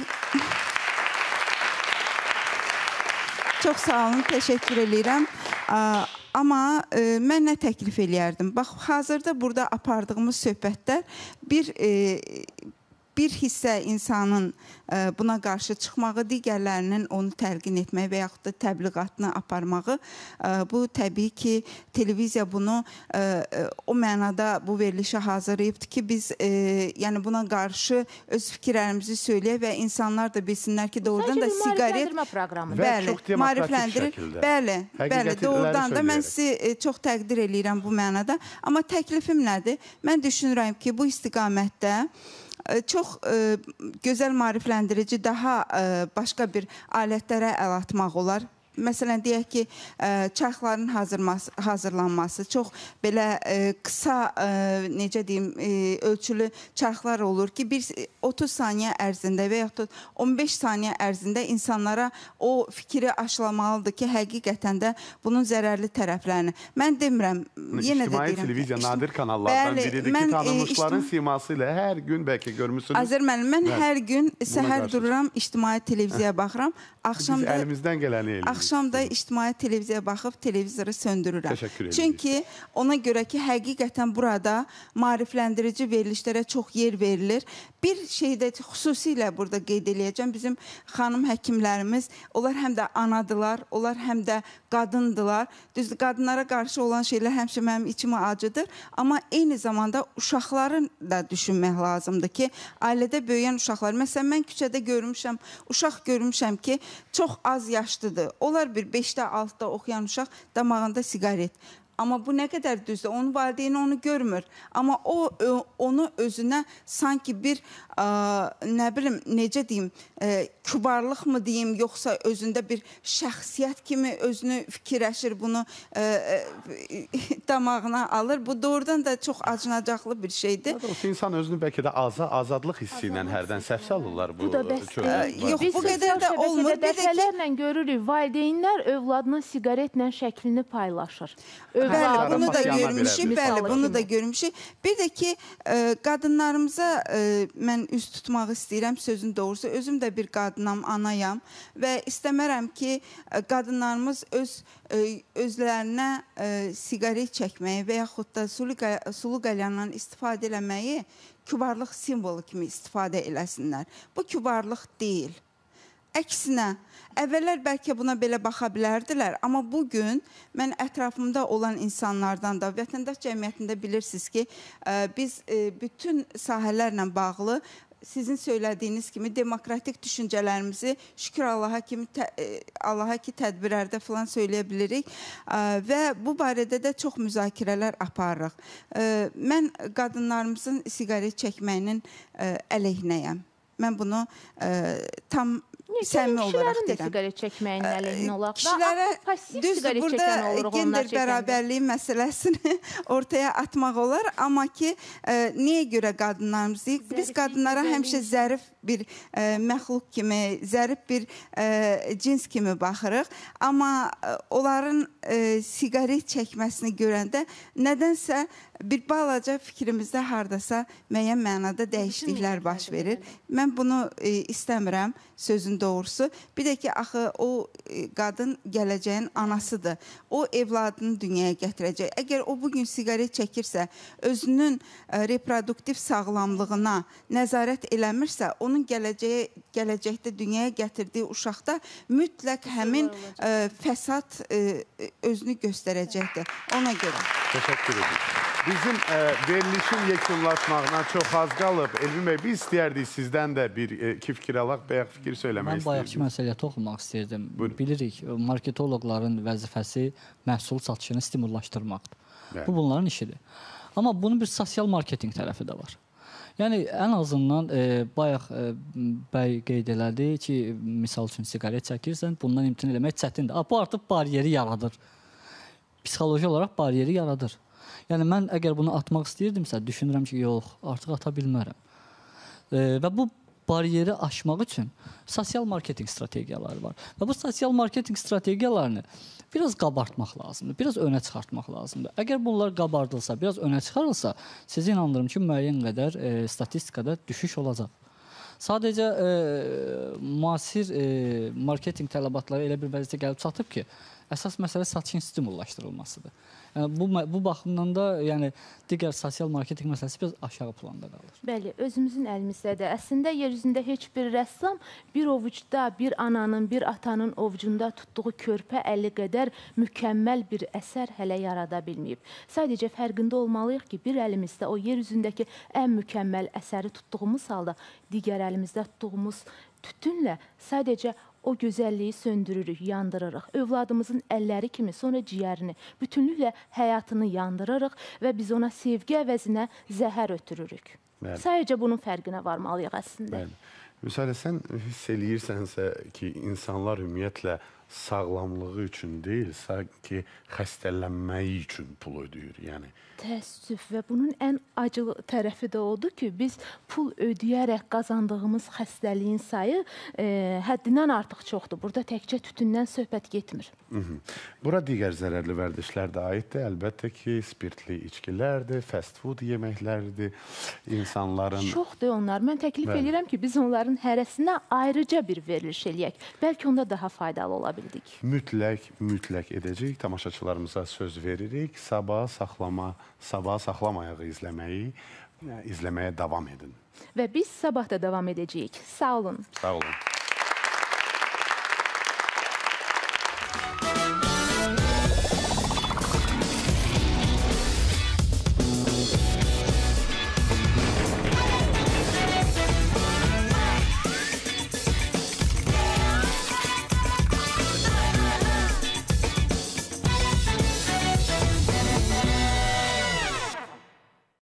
çox sağ olun, təşəkkür edirəm. Amma e, mən nə təklif eləyərdim? Bax, hazırda burada apardığımız söhbətlər bir e, bir hissə insanın e, buna qarşı çıxmağı, digərlərinin onu təlqin etməyi və yaxud da təbliğatını aparmağı, e, bu təbii ki, televiziya bunu e, o mənada bu verilişə hazırlayıbdır ki, biz e, yəni buna qarşı öz fikirlərimizi söyləyək və insanlar da bilsinlər ki, doğrudan da siqaret... Bəli, maarifləndirir. Bəli, bəli, doğrudan da mən sizi e, çox təqdir eləyirəm bu mənada. Amma təklifim nədir? Mən düşünürəm ki, bu istiqamətdə çox e, gözəl maarifləndirici daha e, başqa bir alətlərə əl atmaq olar. Məsələn, deyək ki, çarxların hazırlanması, çox belə qısa, necə deyim, ölçülü çarxlar olur ki, bir otuz saniyə ərzində və yaxud on beş saniyə ərzində insanlara o fikri aşılamalıdır ki, həqiqətən də bunun zərərli tərəflərini. Mən demirəm, yenə də deyirəm. İctimai televiziya nadir kanallardan biridir ki, tanınmışların siması ilə hər gün bəlkə görmüsünüz. Azər müəllim, mən hər gün səhər dururam, ictimai televiziyaya baxıram. Biz əlimizdən gələni eləyirik. Axşamda ictimai televiziyaya baxıb televizoru söndürürəm. Təşəkkür edirik. Çünki ona görə ki, həqiqətən burada maarifləndirici verilişlərə çox yer verilir. Bir şeydə xüsusilə burada qeyd eləyəcəm. Bizim xanım həkimlərimiz, onlar həm də anadılar, onlar həm də qadındılar. Düzdür, qadınlara qarşı olan şeylər həmişə mənim içimi acıdır. Amma eyni zamanda uşaqların da düşünmək lazımdır ki, ailədə böyüyən uşaqlar. Məsələn, mən küçədə görmüşəm, uşaq görmüşəm ki, çox az yaşlıdır. Onlar bir beşdə, altıda oxuyan uşaq damağında siqaret. Amma bu nə qədər düzdür? Onun valideyni onu görmür. Amma o onu özünə sanki bir, nə bilim, necə deyim, kübarlıq mı deyim, yoxsa özündə bir şəxsiyyət kimi özünü fikirləşir, bunu damağına alır. Bu doğrudan da çox acınacaqlı bir şeydir. İnsan özünü bəlkə də azadlıq hissi ilə hərdən səhv salırlar. Bu da bəs yox, bu qədər də olmur. Dəfələrlə görürük, valideynlər övladının siqaretlə şəklini paylaşır. Bəli, bunu da görmüşük, bəli, bunu da görmüşük. Bir də ki, qadınlarımıza mən üz tutmaq istəyirəm, sözün doğrusu. Özüm də bir qadınam, anayam və istəmərəm ki, qadınlarımız öz özlərinə siqaret çəkməyi və yaxud da sulu qəlyandan istifadə eləməyi kübarlıq simvolu kimi istifadə eləsinlər. Bu kübarlıq deyil. əksinə, əvvəllər bəlkə buna belə baxa bilərdilər, amma bugün mən ətrafımda olan insanlardan da, vətəndaş cəmiyyətində bilirsiniz ki, biz bütün sahələrlə bağlı sizin söylədiyiniz kimi demokratik düşüncələrimizi şükür Allaha kimi Allaha ki tədbirlərdə falan söyləyə bilirik və bu barədə də çox müzakirələr aparırıq. Mən qadınlarımızın siqaret çəkməyinin əleyhinəyəm. Mən bunu tam səmimi olaraq deyirəm. Kişilərin də siqaret çəkməyin əleyhinə olaq. Kişilərə düzdür, burada gender bərabərliyi məsələsini ortaya atmaq olar. Amma ki, niyə görə qadınlarımızı? Biz qadınlara həmişə zərif bir məxluq kimi, zərif bir cins kimi baxırıq. Amma onların siqaret çəkməsini görəndə nədənsə bir balaca fikrimizdə hardasa müəyyən mənada dəyişikliklər baş verir. Mən bunu istəmirəm, sözün doğrusu. Bir də ki, axı o qadın gələcəyin anasıdır. O evladını dünyaya gətirəcək. Əgər o bugün siqaret çəkirsə, özünün reproduktiv sağlamlığına nəzarət eləmirsə, onun gələcəyə, gələcəkdə dünyaya gətirdiyi uşaqda mütləq həmin fəsad özünü göstərəcəkdir. Ona görə. Təşəkkür edirəm. Bizim e, verilişin yekunlaşmağına çox az qalıb. Elvin bəy, biz istəyərdik sizdən də bir e, iki fikir alaq, bayaq fikir söyləmək istəyirdik. Mən bayaqki məsələyə toxunmaq istəyirdim. Buyurun. Bilirik, marketoloqların vəzifəsi məhsul satışını stimullaşdırmaqdır. Evet. Bu bunların işidir. Amma bunun bir sosial marketinq tərəfi də var. Yəni, ən azından e, bayaq e, bəy qeyd elədi ki, misal üçün siqaret çəkirsən, bundan imtina eləmək çətindir. Bu artıq bariyeri yaradır. Psixoloji olaraq bariyeri yaradır. Yəni, mən əgər bunu atmaq istəyirdimsə, düşünürəm ki, yox, artıq ata bilmərəm. E, və bu bariyeri aşmaq üçün sosial marketinq strategiyaları var. Və bu sosial marketinq strategiyalarını biraz qabartmaq lazımdır, biraz önə çıxartmaq lazımdır. Əgər bunlar qabardılsa, biraz önə çıxarılsa, sizi inandırım ki, müəyyən qədər e, statistikada düşüş olacaq. Sadəcə e, müasir e, marketinq tələbatları elə bir vəziyyətə gəlib çatıb ki, əsas məsələ satışın stimullaşdırılmasıdır. Yəni, bu, bu baxımdan da yəni, digər sosial marketinq məsələsi biraz aşağı planda qalır. Bəli, özümüzün əlimizdədir. Əslində, yer üzündə heç bir rəssam bir ovucda, bir ananın, bir atanın ovucunda tutduğu körpə əli qədər mükəmməl bir əsər hələ yarada bilməyib. Sadəcə fərqində olmalıyıq ki, bir əlimizdə o yer üzündəki ən mükəmməl əsəri tutduğumuz halda, digər əlimizdə tutduğumuz tütünlə sadəcə o gözəlliyi söndürürük, yandırırıq. Övladımızın əlləri kimi sonra ciyərini, bütünlüklə həyatını yandırırıq və biz ona sevgi əvəzinə zəhər ötürürük. Bəli. Sadəcə bunun fərqinə varmalıyıq əslində. Müsadə, sən hiss eləyirsənsə ki, insanlar ümumiyyətlə sağlamlığı üçün deyil, sanki xəstələnməyi üçün pul ödəyir, yəni. Təəssüf və bunun ən acılı tərəfi də odur ki, biz pul ödəyərək qazandığımız xəstəliyin sayı e, həddindən artıq çoxdur. Burada təkcə tütündən söhbət getmir. Hı -hı. Bura digər zərərli vərdişlər də aiddir. Əlbəttə ki, spirtli içkilərdir, fast food yeməklərdir, insanların... Çoxdur onlar. Mən təklif edirəm ki, biz onların hərəsinə ayrıca bir veriliş eləyək. Bəlkə onda daha faydalı ola bildik. Mütləq, mütləq edəcəyik. Tamaşaçılarımıza söz veririk. Sabah saxlama, sabah saxlamayağı izləməyi, izləməyə davam edin. Və biz sabah da davam edəcəyik. Sağ olun. Sağ olun.